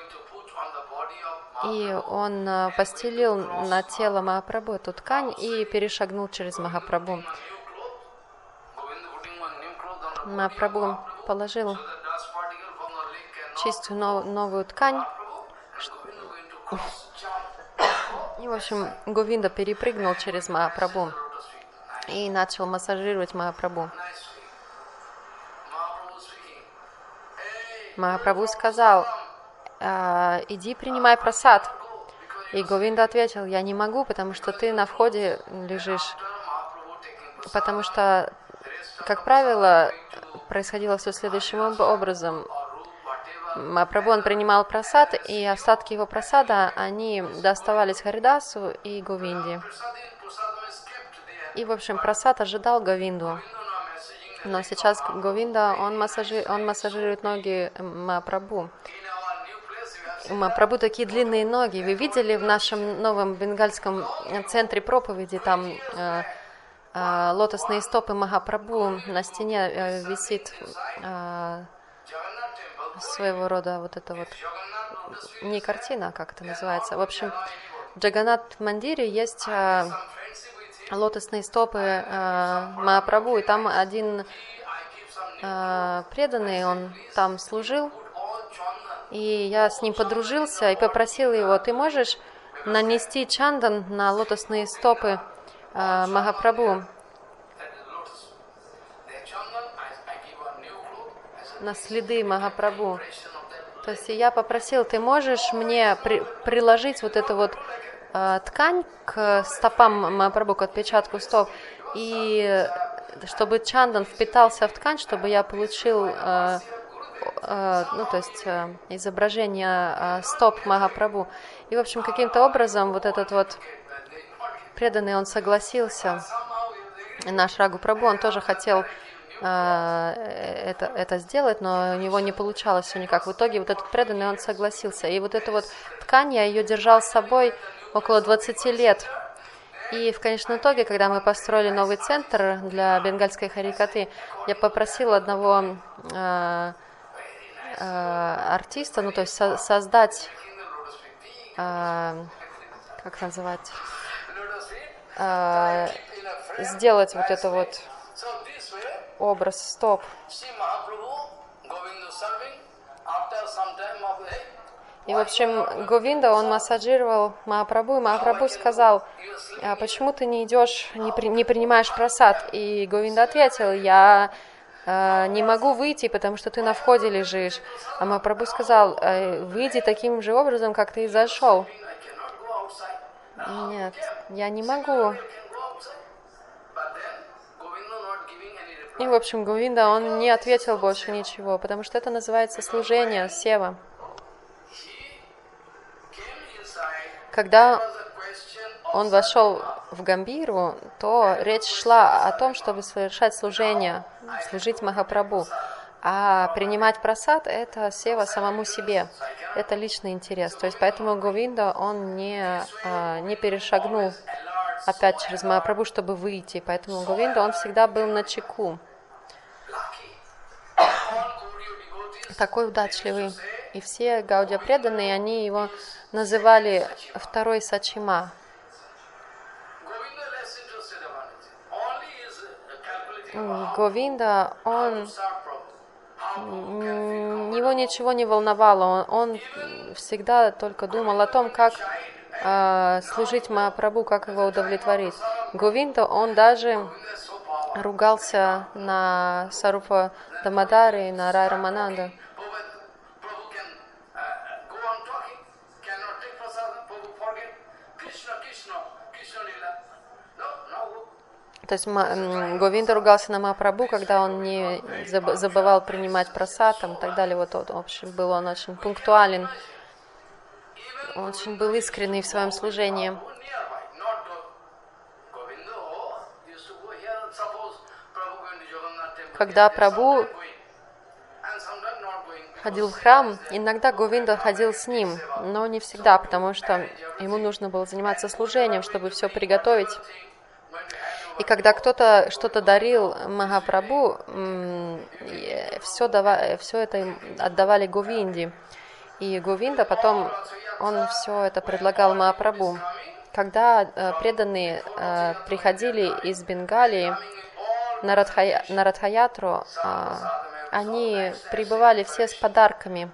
и он э, постелил на тело Махапрабху эту ткань и перешагнул через Махапрабху. Махапрабху положил чистую нов новую ткань. И, в общем, Говинда перепрыгнул через Махапрабху и начал массажировать Махапрабху. Махапрабху сказал: «Иди, принимай прасад». И Говинда ответил: «Я не могу, потому что ты на входе лежишь». Потому что, как правило, происходило все следующим образом. Махапрабху, он принимал прасад, и остатки его прасада, они доставались Харидасу и Говинде. И, в общем, прасад ожидал Говинду. Но сейчас Говинда, он, массажи, он массажирует ноги Махапрабху. У Махапрабху такие длинные ноги. Вы видели в нашем новом бенгальском центре проповеди, там э, э, лотосные стопы Махапрабху, на стене э, висит э, своего рода вот это вот, не картина, а как это называется. В общем, в Джаганнат-мандире есть э, лотосные стопы э, Махапрабху, и там один э, преданный, он там служил, и я с ним подружился и попросил его: ты можешь нанести чандан на лотосные стопы э, Махапрабху, на следы Махапрабху. То есть я попросил: ты можешь мне при, приложить вот эту вот э, ткань к стопам Махапрабху, к отпечатку стоп, и чтобы чандан впитался в ткань, чтобы я получил э, э, ну, то есть, э, изображение э, стоп Махапрабху. И, в общем, каким-то образом вот этот вот преданный, он согласился. И наш Рагу Прабху, он тоже хотел Это, это сделать, но у него не получалось все никак. В итоге вот этот преданный, он согласился. И вот эту вот ткань я ее держал с собой около двадцати лет. И в конечном итоге, когда мы построили новый центр для бенгальской харикаты, я попросил одного э, э, артиста, ну то есть со создать, э, как называть, э, сделать вот это вот образ стоп. И, в общем, Говинда, он массажировал Махапрабху, и Махапрабху сказал: а почему ты не идешь, не, при, не принимаешь прасад? И Говинда ответил: я э, не могу выйти, потому что ты на входе лежишь. А Махапрабху сказал: э, выйди таким же образом, как ты и зашел. Нет, я не могу. И, в общем, Говинда, он не ответил больше ничего, потому что это называется служение, сева. Когда он вошел в Гамбиру, то речь шла о том, чтобы совершать служение, служить Махапрабху. А принимать прасад — это сева самому себе, это личный интерес. То есть поэтому Говинда, он не, не перешагнул опять через Махапрабху, чтобы выйти. Поэтому Говинда, он всегда был начеку. Такой удачливый. И все Гаудия преданные, они его называли второй Сачима. Говинда, он, его ничего не волновало, он, он всегда только думал о том, как э, служить Махапрабху, как его удовлетворить. Говинда, он даже ругался на Сарупа Дамадари, на Рай Рамананда. То есть Говинда ругался на Махапрабху, когда он не забывал принимать прасад и так далее. Вот, в общем, был он очень пунктуален, очень был искренний в своем служении. Когда Прабху ходил в храм, иногда Говинда ходил с ним, но не всегда, потому что ему нужно было заниматься служением, чтобы все приготовить. И когда кто-то что-то дарил Махапрабху, все, дава, все это отдавали Говинде. И Говинда потом, он все это предлагал Махапрабху. Когда преданные приходили из Бенгалии на Радхая, на Радхаятру, они прибывали все с подарками.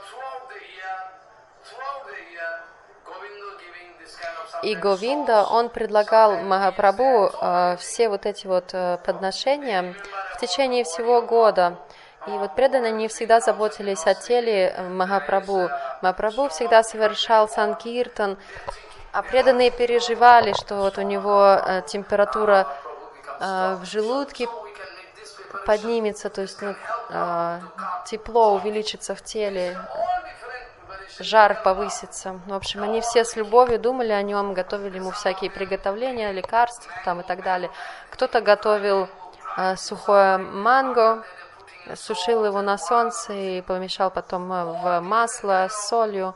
И Говинда, он предлагал Махапрабху э, все вот эти вот э, подношения в течение всего года. И вот преданные не всегда заботились о теле Махапрабху. Махапрабху всегда совершал санкиртан, а преданные переживали, что вот у него э, температура э, в желудке поднимется, то есть ну, э, тепло увеличится в теле, жар повысится. В общем, они все с любовью думали о нем, готовили ему всякие приготовления, лекарства там и так далее. Кто-то готовил э, сухое манго, сушил его на солнце и помешал потом в масло с солью.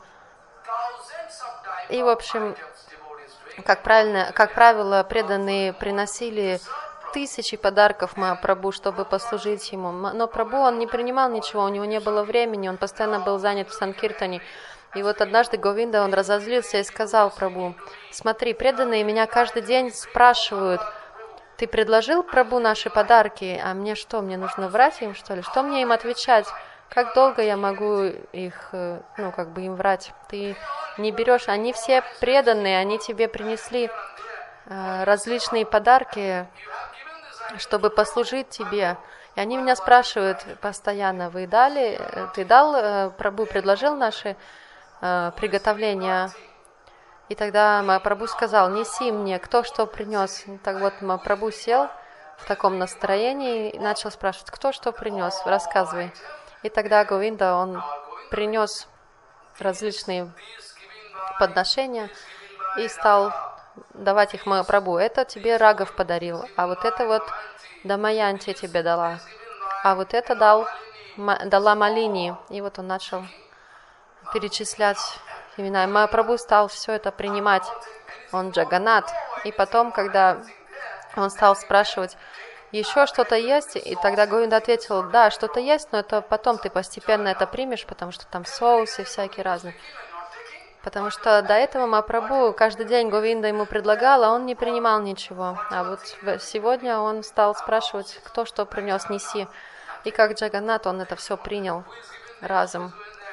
И, в общем, как, правильно, как правило, преданные приносили тысячи подарков Махапрабху, чтобы послужить ему. Но Прабху, он не принимал ничего, у него не было времени, он постоянно был занят в санкиртане. И вот однажды Говинда, он разозлился и сказал Прабху: смотри, преданные меня каждый день спрашивают, ты предложил Прабху наши подарки, а мне что, мне нужно врать им, что ли? Что мне им отвечать? Как долго я могу их, ну, как бы им врать? Ты не берешь, они все преданные, они тебе принесли э, различные подарки, чтобы послужить тебе. И они меня спрашивают постоянно, вы дали, ты дал, э, Прабху предложил наши э, приготовления? И тогда Махапрабху сказал, неси мне, кто что принес. Так вот, Махапрабху сел в таком настроении и начал спрашивать, кто что принес, рассказывай. И тогда Говинда, он принес различные подношения и стал давать их Махапрабху. Это тебе Рагов подарил, а вот это вот Дамаянти тебе дала, а вот это дал, дала Малини. И вот он начал перечислять имена. И Махапрабху стал все это принимать. Он Джаганат. И потом, когда он стал спрашивать, еще что-то есть? И тогда Говинда ответил, да, что-то есть, но это потом ты постепенно это примешь, потому что там соусы всякие разные. Потому что до этого Махапрабху каждый день Говинда ему предлагал, а он не принимал ничего. А вот сегодня он стал спрашивать, кто что принес, неси. И как Джаганат он это все принял разом.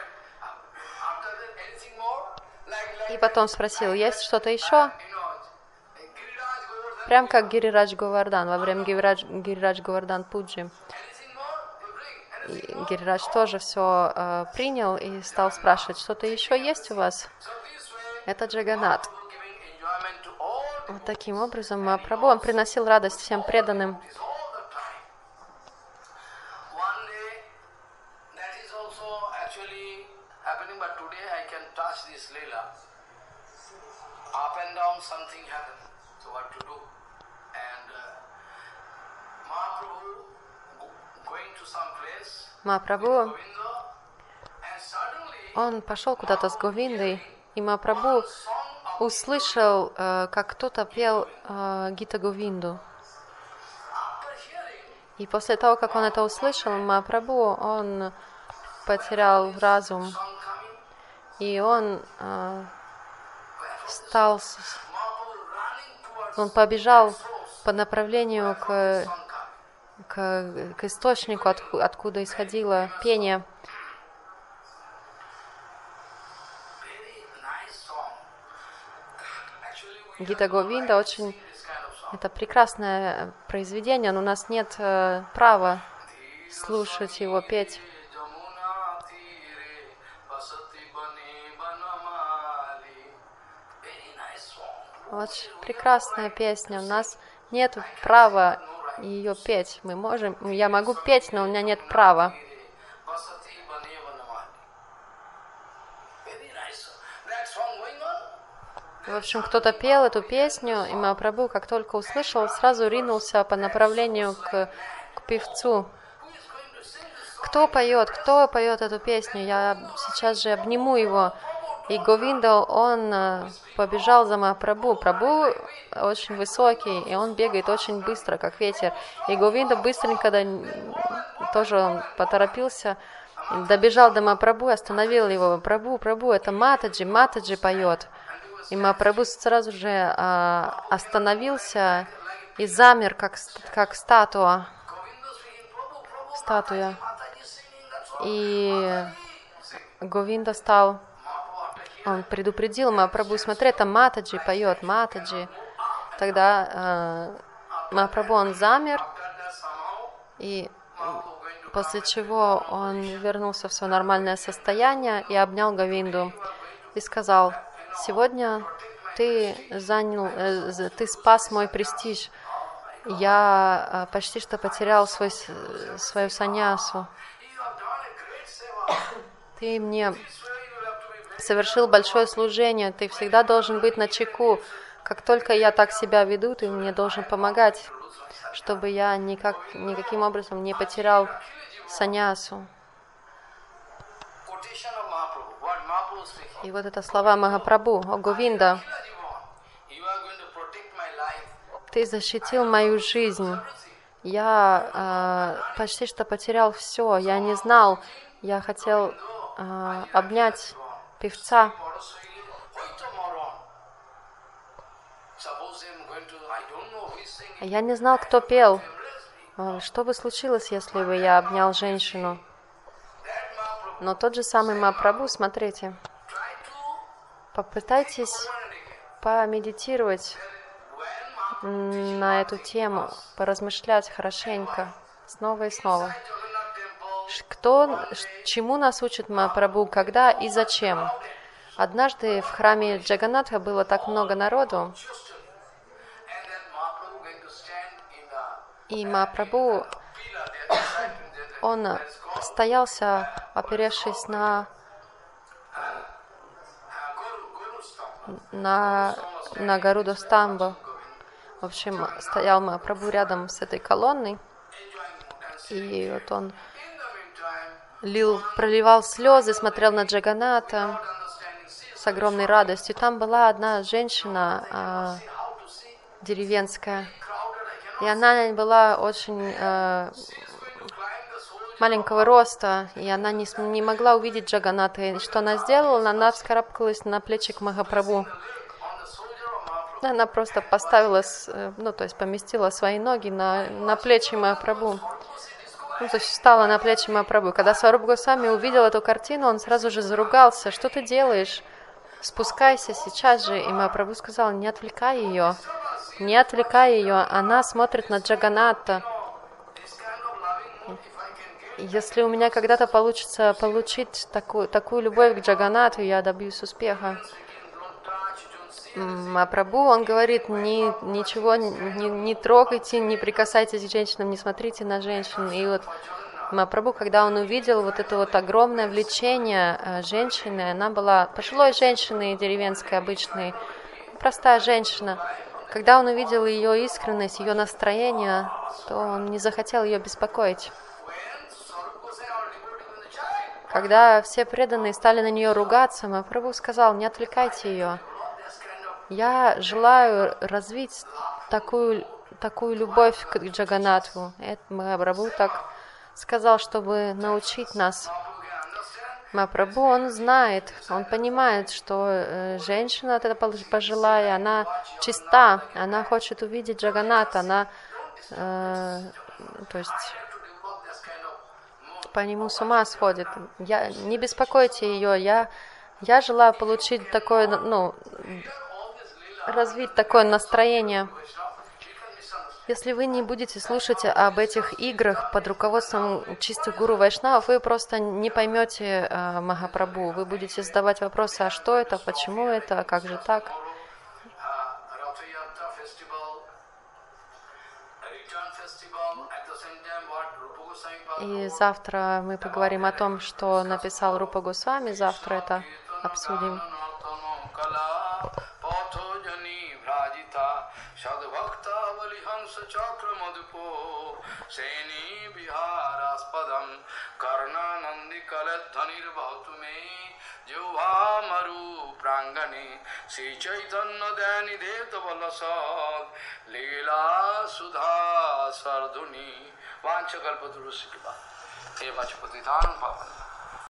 И потом спросил, есть что-то еще? Прям как Гирирадж Говардан, во время Гирирадж, Гирирадж Говардан Пуджи. И Гирирадж тоже все э, принял и стал спрашивать, что-то еще есть у вас? Это Джаганат. Вот таким образом Махапрабху, он приносил радость всем преданным. Махапрабху, он пошел куда-то с Говиндой, и Махапрабху услышал, э, как кто-то пел э, Гита Говинду. И после того, как он это услышал, Махапрабху, он потерял разум, и он э, стал, он побежал по направлению к К, к источнику, от, откуда исходило пение. Гита Говинда очень, это прекрасное произведение, но у нас нет э, права слушать его, петь. Очень прекрасная песня, у нас нет права ее петь. Мы можем, я могу петь, но у меня нет права. В общем, кто-то пел эту песню, и Махапрабху, как только услышал, сразу ринулся по направлению к, к певцу. Кто поет? Кто поет эту песню? Я сейчас же обниму его. И Говинда, он побежал за Махапрабху. Прабху очень высокий, и он бегает очень быстро, как ветер. И Говинда быстренько, да, тоже он поторопился, добежал до Махапрабху, остановил его. Прабху, Прабху, это Матаджи, Матаджи поет. И Махапрабху сразу же а, остановился и замер, как, как статуя. статуя. И Говинда стал... Он предупредил Махапрабху, смотри, это Матаджи поет, Матаджи. Тогда э, Махапрабху, он замер, и после чего он вернулся в свое нормальное состояние и обнял Говинду и сказал, сегодня ты занял, э, ты спас мой престиж. Я э, почти что потерял свой, свою саньясу. Ты мне... совершил большое служение, ты всегда должен быть начеку. Как только я так себя веду, ты мне должен помогать, чтобы я никак, никаким образом не потерял саньясу. И вот это слова Махапрабху: «О Говинда, ты защитил мою жизнь. Я э, почти что потерял все, я не знал, я хотел э, обнять певца. Я не знал, кто пел. Что бы случилось, если бы я обнял женщину? Но тот же самый Махапрабху, смотрите, попытайтесь помедитировать на эту тему, поразмышлять хорошенько, снова и снова. Кто, чему нас учит Махапрабху, когда и зачем? Однажды в храме Джаганнатха было так много народу, и Махапрабху, он стоялся, оперевшись на, на, на Гаруда Стамбу. В общем, стоял Махапрабху рядом с этой колонной, и вот он лил, проливал слезы, смотрел на Джаганната с огромной радостью. Там была одна женщина а, деревенская, и она была очень а, маленького роста, и она не, не могла увидеть Джаганната. И что она сделала? Она вскарабкалась на плечи к Махапрабху. Она просто поставила, ну, то есть поместила свои ноги на, на плечи Махапрабху. Ну, то есть встала на плечи Махапрабху. Когда Сварупа Госвами увидел эту картину, он сразу же заругался. Что ты делаешь? Спускайся сейчас же. И Махапрабху сказал, не отвлекай ее. Не отвлекай ее. Она смотрит на Джаганната. Если у меня когда-то получится получить такую, такую любовь к Джаганнату, я добьюсь успеха. Махапрабху, он говорит, ни, ничего не, не трогайте, не прикасайтесь к женщинам, не смотрите на женщин. И вот Махапрабху, когда он увидел вот это вот огромное влечение женщины, она была пожилой женщиной, деревенской, обычной, простая женщина. Когда он увидел ее искренность, ее настроение, то он не захотел ее беспокоить. Когда все преданные стали на нее ругаться, Махапрабху сказал, не отвлекайте ее. Я желаю развить такую, такую любовь к Джаганнатху. Это Махапрабху так сказал, чтобы научить нас. Махапрабху, он знает, он понимает, что э, женщина, эта пожилая, она чиста, она хочет увидеть Джаганната, она, э, то есть, по нему с ума сходит. Я, не беспокойте ее, я, я желаю получить такое, ну, развить такое настроение. Если вы не будете слушать об этих играх под руководством чистых гуру вайшнавов, вы просто не поймете э, Махапрабху. Вы будете задавать вопросы, а что это, почему это, а как же так? И завтра мы поговорим о том, что написал Рупа Госвами. Завтра это обсудим. Sri Chaitanya Dhyani Devta Balasad Leela Sudha Sardhuni Vancha Kalpatarusya Eva Chapatitan Pavan